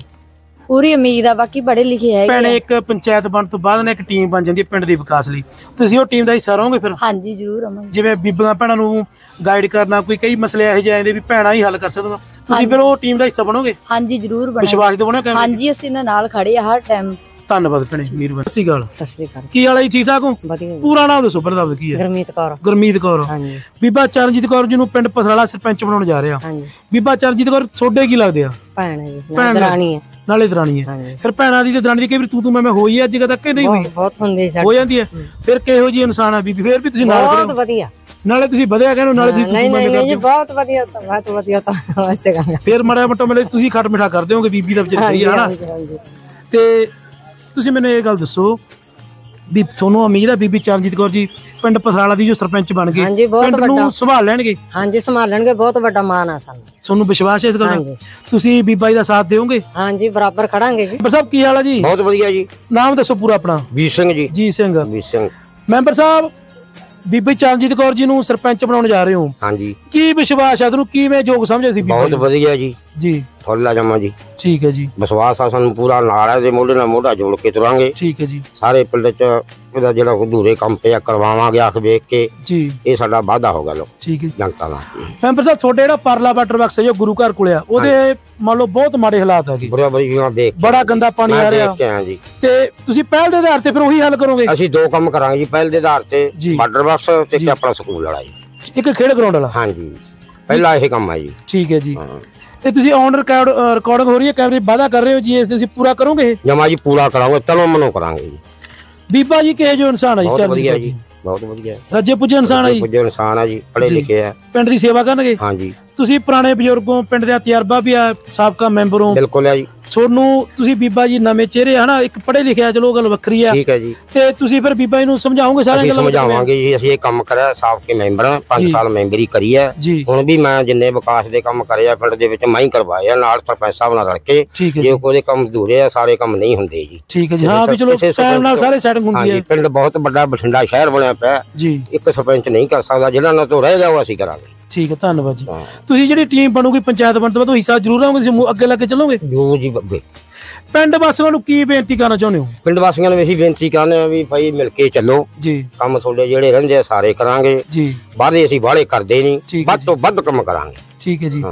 ਪੂਰੀ ਉਮੀਦ ਆ, ਬਾਕੀ ਪੜ੍ਹੇ ਲਿਖੇ ਹੈਗੇ। ਭੈਣੇ ਇੱਕ ਪੰਚਾਇਤ ਬਣਨ ਤੋਂ ਬਾਅਦ ਨਾ ਇੱਕ ਟੀਮ ਬਣ ਜਾਂਦੀ ਹੈ ਪਿੰਡ ਦੇ ਵਿਕਾਸ ਲਈ, ਤੁਸੀਂ ਉਹ ਟੀਮ ਦਾ ਹਿੱਸਾ ਰਹੋਗੇ ਫਿਰ? ਹਾਂਜੀ, ਜ਼ਰੂਰ ਰਵਾਂਗੇ। ਜਿਵੇਂ ਬੀਬੀਆਂ ਭੈਣਾਂ ਨੂੰ ਗਾਈਡ ਕਰਨਾ, ਕੋਈ ਕਈ ਮਸਲੇ ਇਹੋ ਜਿਹੇ ਆਉਂਦੇ ਵੀ ਭੈਣਾਂ ਹੀ ਹੱਲ ਕਰ ਸਕਦੀਆਂ, ਤੁਸੀਂ ਫਿਰ ਉਹ ਟੀਮ ਦਾ ਹਿੱਸਾ ਬਣੋਗੇ? ਹਾਂਜੀ, ਜ਼ਰੂਰ ਬਣਾਂਗੇ। ਵਿਸ਼ਵਾਸ ਦਿਵਾਉਣਾ? ਹਾਂਜੀ, ਅਸੀਂ ਇਹਨਾਂ ਨਾਲ ਖੜੇ ਆ ਹਰ ਟਾਈਮ। ਧੰਨਵਾਦ ਭੈਣੇ, ਮਿਹਰਬਾਨੀ। ਸਤਿ ਸ਼੍ਰੀ ਅਕਾਲ। ਸਤਿ ਸ਼੍ਰੀ ਅਕਾਲ। ਕੀ ਹਾਲ ਹੈ ਜੀ? ਠੀਕ ਠਾਕ ਹੋ? ਵਧੀਆ। ਪੂਰਾ ਨਾਮ ਦੱਸੋ ਪਹਿਲਾਂ, ਕੀ ਹੈ? ਗੁਰਮੀਤ ਕੌਰ। ਗੁਰਮੀਤ ਕੌਰ। ਹਾਂਜੀ। ਬੀਬਾ ਚਰਨਜੀਤ ਕੌਰ ਜੀ ਨੂੰ ਪਿੰਡ ਪਥਰਾਲਾ ਸਰਪੰਚ ਬਣਾਉਣ ਜਾ ਰਹੇ ਆ। ਹਾਂਜੀ। ਬੀਬਾ ਚਰਨਜੀਤ ਕੌਰ ਤੁਹਾਡੇ ਕੀ ਲੱਗਦੇ ਆ? ਭੈਣ ਹੈ ਜੀ, ਦਰਾਣੀ ਹੈ। ਨਾਲੇ ਦਰਾਣੀ ਹੈ। ਫਿਰ ਭੈਣਾਂ ਦੀ ਤੇ ਦਰਾਣੀ ਦੀ ਕਈ ਵਾਰ ਤੂੰ ਤੂੰ ਮੈਂ ਮੈਂ ਹੋਈ ਅੱਜ ਤੱਕ ਕਿ ਨਹੀਂ ਹੋਈ? ਬਹੁਤ ਹੁੰਦੀ ਹੋ ਜਾਂਦੀ ਹੈ। ਫਿਰ ਕਿਹੋ ਜੀ ਇਨਸਾਨ ਆ ਬੀਬੀ? ਫਿਰ ਵੀ ਤੁਸੀਂ ਨਾਲ ਬਹੁਤ ਵਧੀਆ, ਨਾਲੇ ਤੁਸੀਂ ਵਧਿਆ ਕਹਿੰਦੇ, ਨਾਲੇ ਤੁਸੀਂ ਨਹੀਂ ਨਹੀਂ ਜੀ, ਬਹੁਤ ਵਧੀਆ, ਬਹੁਤ ਵਧੀਆ ਤਾਂ ਵੈਸੇ ਕਹਿੰਦਾ। ਫਿਰ ਮਾੜਾ ਮੋਟਾ ਮਤਲਬ ਤੁਸੀਂ ਖੱਟ ਮਿੱਠਾ ਕਰਦੇ ਹੋਗੇ, ਬੀਬੀ ਦਾ ਵਿਚਾਰ ਸਹੀ ਹੈ ਹਨਾ। ਤੇ ਤੁਸੀਂ ਮੈਨੂੰ ਇਹ ਗੱਲ ਦੱਸੋ ਵੀ ਤੁਹਾਨੂੰ ਉਮੀਦ ਹੈ ਬੀਬੀ ਚਰਨਜੀਤ ਕੌਰ ਜੀ ਪਿੰਡ ਪਥਰਾਲਾ ਦੀ ਜੋ ਸਰਪੰਚ ਬਣ ਗਏ, ਪਿੰਡ ਨੂੰ ਸੰਭਾਲ ਲੈਣਗੇ? ਹਾਂਜੀ, ਸੰਭਾਲ ਲੈਣਗੇ, ਬਹੁਤ ਵੱਡਾ ਮਾਣ ਆ ਸਾਨੂੰ। ਤੁਹਾਨੂੰ ਵਿਸ਼ਵਾਸ ਹੈ ਇਸ ਗੱਲ ਦਾ? ਤੁਸੀਂ ਬੀਬਾ ਜੀ ਦਾ ਸਾਥ ਦਿਓਗੇ? ਹਾਂਜੀ, ਬਰਾਬਰ ਖੜਾਂਗੇ ਜੀ। ਮੈਂਬਰ ਸਾਹਿਬ ਕੀ ਹਾਲ ਹੈ ਜੀ? ਬਹੁਤ ਵਧੀਆ ਜੀ। ਨਾਮ ਦੱਸੋ ਪੂਰਾ ਆਪਣਾ? ਵੀਰ ਸਿੰਘ ਜੀ। ਜੀ ਸਿੰਘ। ਵੀਰ ਸਿੰਘ। ਮੈਂਬਰ ਸਾਹਿਬ ਬੀਬੀ ਚਰਨਜੀਤ ਕੌਰ ਜੀ ਨੂੰ ਸਰਪੰਚ ਬਣਾਉਣ ਜਾ ਰਹੇ ਹੋ, ਹਾਂਜੀ, ਕੀ ਵਿਸ਼ਵਾਸ ਹੈ ਤੁਹਾਨੂੰ? ਕਿਵੇਂ ਯੋਗ ਸਮਝਿਆ ਸੀ? ਬਹੁਤ ਵਧੀਆ ਜੀ। ਜੀ, ਫੁੱਲ ਆ ਜਮਾ ਜੀ। ਠੀਕ ਹੈ ਜੀ। ਵਿਸ਼ਵਾਸ ਆ ਸਾਨੂੰ ਪੂਰਾ, ਨਾਲ ਹੈ ਤੇ ਮੋਢੇ ਨਾਲ ਮੋਢਾ ਜੋੜ ਕੇ ਤੁਰਾਂਗੇ। ਠੀਕ ਹੈ ਜੀ। ਸਾਰੇ ਪਿੰਡ ਚ ਇਹਦਾ ਜਿਹੜਾ ਅਧੂਰੇ ਕੰਮ ਪਿਆ ਕਰਵਾਵਾਂਗੇ ਅੱਖ ਵੇਖ ਕੇ ਜੀ, ਇਹ ਸਾਡਾ ਵਾਅਦਾ ਹੋਗਾ ਲੋ। ਠੀਕ ਹੈ ਜਨਤਾ ਦਾ। ਮੈਂਬਰ ਸਾਹਿਬ ਤੁਹਾਡੇ ਜਿਹੜਾ ਪਰਲਾ ਵਾਟਰ ਬਾਕਸ ਹੈ ਜੋ ਗੁਰੂ ਘਰ ਕੋਲ ਆ, ਉਹਦੇ ਮੰਨ ਲਓ ਬਹੁਤ ਮਾੜੇ ਹਾਲਾਤ ਹੈਗੇ, ਬੜਾ ਗੰਦਾ ਪਾਣੀ ਆ ਰਿਹਾ ਜੀ, ਤੇ ਤੁਸੀਂ ਪਹਿਲ ਦੇ ਆਧਾਰ ਤੇ ਫਿਰ ਉਹੀ ਹੱਲ ਕਰੋਗੇ? ਅਸੀਂ ਦੋ ਕੰਮ ਕਰਾਂਗੇ ਜੀ, ਪਹਿਲ ਦੇ ਆਧਾਰ ਤੇ ਵਾਟਰ ਬਾਕਸ ਤੇ ਆਪਣਾ ਸਕੂਲ ਵਾਲਾ ਜੀ, ਇੱਕ ਖੇਡ ਗਰਾਊਂਡ ਵਾਲਾ। ਹਾਂਜੀ, ਪਹਿਲਾ ਇਹ ਕੰਮ ਹੈ ਜੀ। ਠੀਕ ਹੈ ਜੀ। ਤੇ ਤੁਸੀਂ ਔਨ ਰਿਕਾਰਡ ਰਿਕਾਰਡਿੰਗ ਹੋ ਰਹੀ ਹੈ, ਕੈਮਰੇ ਵਾਅਦਾ ਕਰ ਰਹੇ ਹੋ ਜੀ, ਤੁਸੀਂ ਪੂਰਾ ਕਰੋਗੇ? ਜਮਾ ਜੀ, ਪੂਰਾ ਕਰਾਂਗੇ, ਤਨੋਂ ਮਨੋਂ ਕਰਾਂਗੇ ਜੀ। ਬੀਬਾ ਜੀ ਕਿਹੋ ਜਿਹਾ ਇਨਸਾਨ ਹੈ ਜੀ? ਬਹੁਤ ਵਧੀਆ ਜੀ, ਬਹੁਤ ਵਧੀਆ, ਰੱਜੇ ਪੁੱਜੇ ਇਨਸਾਨ ਹੈ ਜੀ। ਪੁੱਜੇ ਇਨਸਾਨ ਹੈ ਜੀ, ਪੜ੍ਹੇ ਲਿਖੇ ਆ, ਪਿੰਡ ਦੀ ਸੇਵਾ ਕਰਨਗੇ। ਹਾਂਜੀ। ਤੁਸੀਂ ਪੁਰਾਣੇ ਬਜ਼ੁਰਗੋਂ, ਪਿੰਡ ਦਾ ਤਜਰਬਾ ਵੀ ਆ, ਸਾਬਕਾ ਮੈਂਬਰ ਹੋ। ਬਿਲਕੁਲ ਹੈ ਜੀ। ਤੁਹਾਨੂੰ ਤੁਸੀਂ ਬੀਬਾ ਜੀ ਨਵੇਂ ਚਿਹਰੇ ਹਨਾ, ਇੱਕ ਪੜ੍ਹੇ ਲਿਖਿਆ, ਚਲੋ ਗੱਲ ਵੱਖਰੀ ਆ। ਠੀਕ ਹੈ ਜੀ। ਤੇ ਤੁਸੀਂ ਫਿਰ ਬੀਬਾ ਜੀ ਨੂੰ ਸਮਝਾਓਗੇ ਸਾਰਿਆਂ ਗੱਲਾਂ? ਸਮਝਾਵਾਂਗੇ ਜੀ, ਅਸੀਂ ਇਹ ਕੰਮ ਕਰਿਆ, ਸਾਬਕੇ ਮੈਂਬਰ ਪੰਜ ਸਾਲ ਮੈਂਬਰੀ ਕਰੀ ਹੈ, ਹੁਣ ਵੀ ਮੈਂ ਜਿੰਨੇ ਵਿਕਾਸ ਦੇ ਕੰਮ ਕਰੇ ਆ ਪਿੰਡ ਦੇ ਵਿੱਚ ਮੈਂ ਹੀ ਕਰਵਾਏ ਆ, ਨਾਲ ਸਰਪੰਚ ਸਾਹਿਬ ਨਾਲ ਰਲ ਕੇ। ਜੇ ਕੋਈ ਕੰਮ ਅਧੂਰੇ ਆ, ਸਾਰੇ ਕੰਮ ਨਹੀਂ ਹੁੰਦੇ ਜੀ। ਠੀਕ ਹੈ ਜੀ। ਹਾਂ ਵੀ ਚਲੋ ਟਾਈਮ ਨਾਲ ਸਾਰੇ ਸੈਟਿੰਗ ਹੁੰਦੀ ਹੈ। ਪਿੰਡ ਬਹੁਤ ਵੱਡਾ ਬਠਿੰਡਾ ਸ਼ਹਿਰ ਬਣਿਆ ਪਿਆ ਜੀ, ਇੱਕ ਸਰਪੰਚ ਨਹੀਂ ਕਰ ਸਕਦਾ, ਜਿਹੜਾ ਨਾਲ ਤੋਂ ਰਹਿ ਗਿਆ ਉਹ ਅਸੀਂ ਕਰਾਂਗੇ। ਠੀਕ ਹੈ, ਧੰਨਵਾਦ ਜੀ। ਤੁਸੀਂ ਜਿਹੜੀ ਟੀਮ ਬਣੂਗੀ ਪੰਚਾਇਤ ਬਣਨ ਤੋਂ ਬਾਅਦ ਹਿੱਸਾ ਜ਼ਰੂਰ ਆਓਗੇ, ਤੁਸੀਂ ਅੱਗੇ ਲੈ ਕੇ ਚੱਲੋਗੇ? ਜ਼ਰੂਰ ਜੀ। ਬੱਬੇ ਪਿੰਡ ਵਾਸੀਆਂ ਨੂੰ ਕੀ ਬੇਨਤੀ ਕਰਨਾ ਚਾਹੁੰਦੇ ਹੋ? ਪਿੰਡ ਵਾਸੀਆਂ ਨੂੰ ਅਸੀਂ ਬੇਨਤੀ ਕਰਨੇ ਆ ਵੀ ਭਾਈ ਮਿਲ ਕੇ ਚੱਲੋ ਜੀ, ਕੰਮ ਤੁਹਾਡੇ ਜਿਹੜੇ ਰਹਿੰਦੇ ਆ ਸਾਰੇ ਕਰਾਂਗੇ ਜੀ, ਬਾਹਲੇ ਅਸੀਂ ਬਾਹਲੇ ਕਰਦੇ ਨਹੀਂ, ਵੱਧ ਤੋਂ ਵੱਧ ਕੰਮ ਕਰਾਂਗੇ। ਠੀਕ ਹੈ ਜੀ।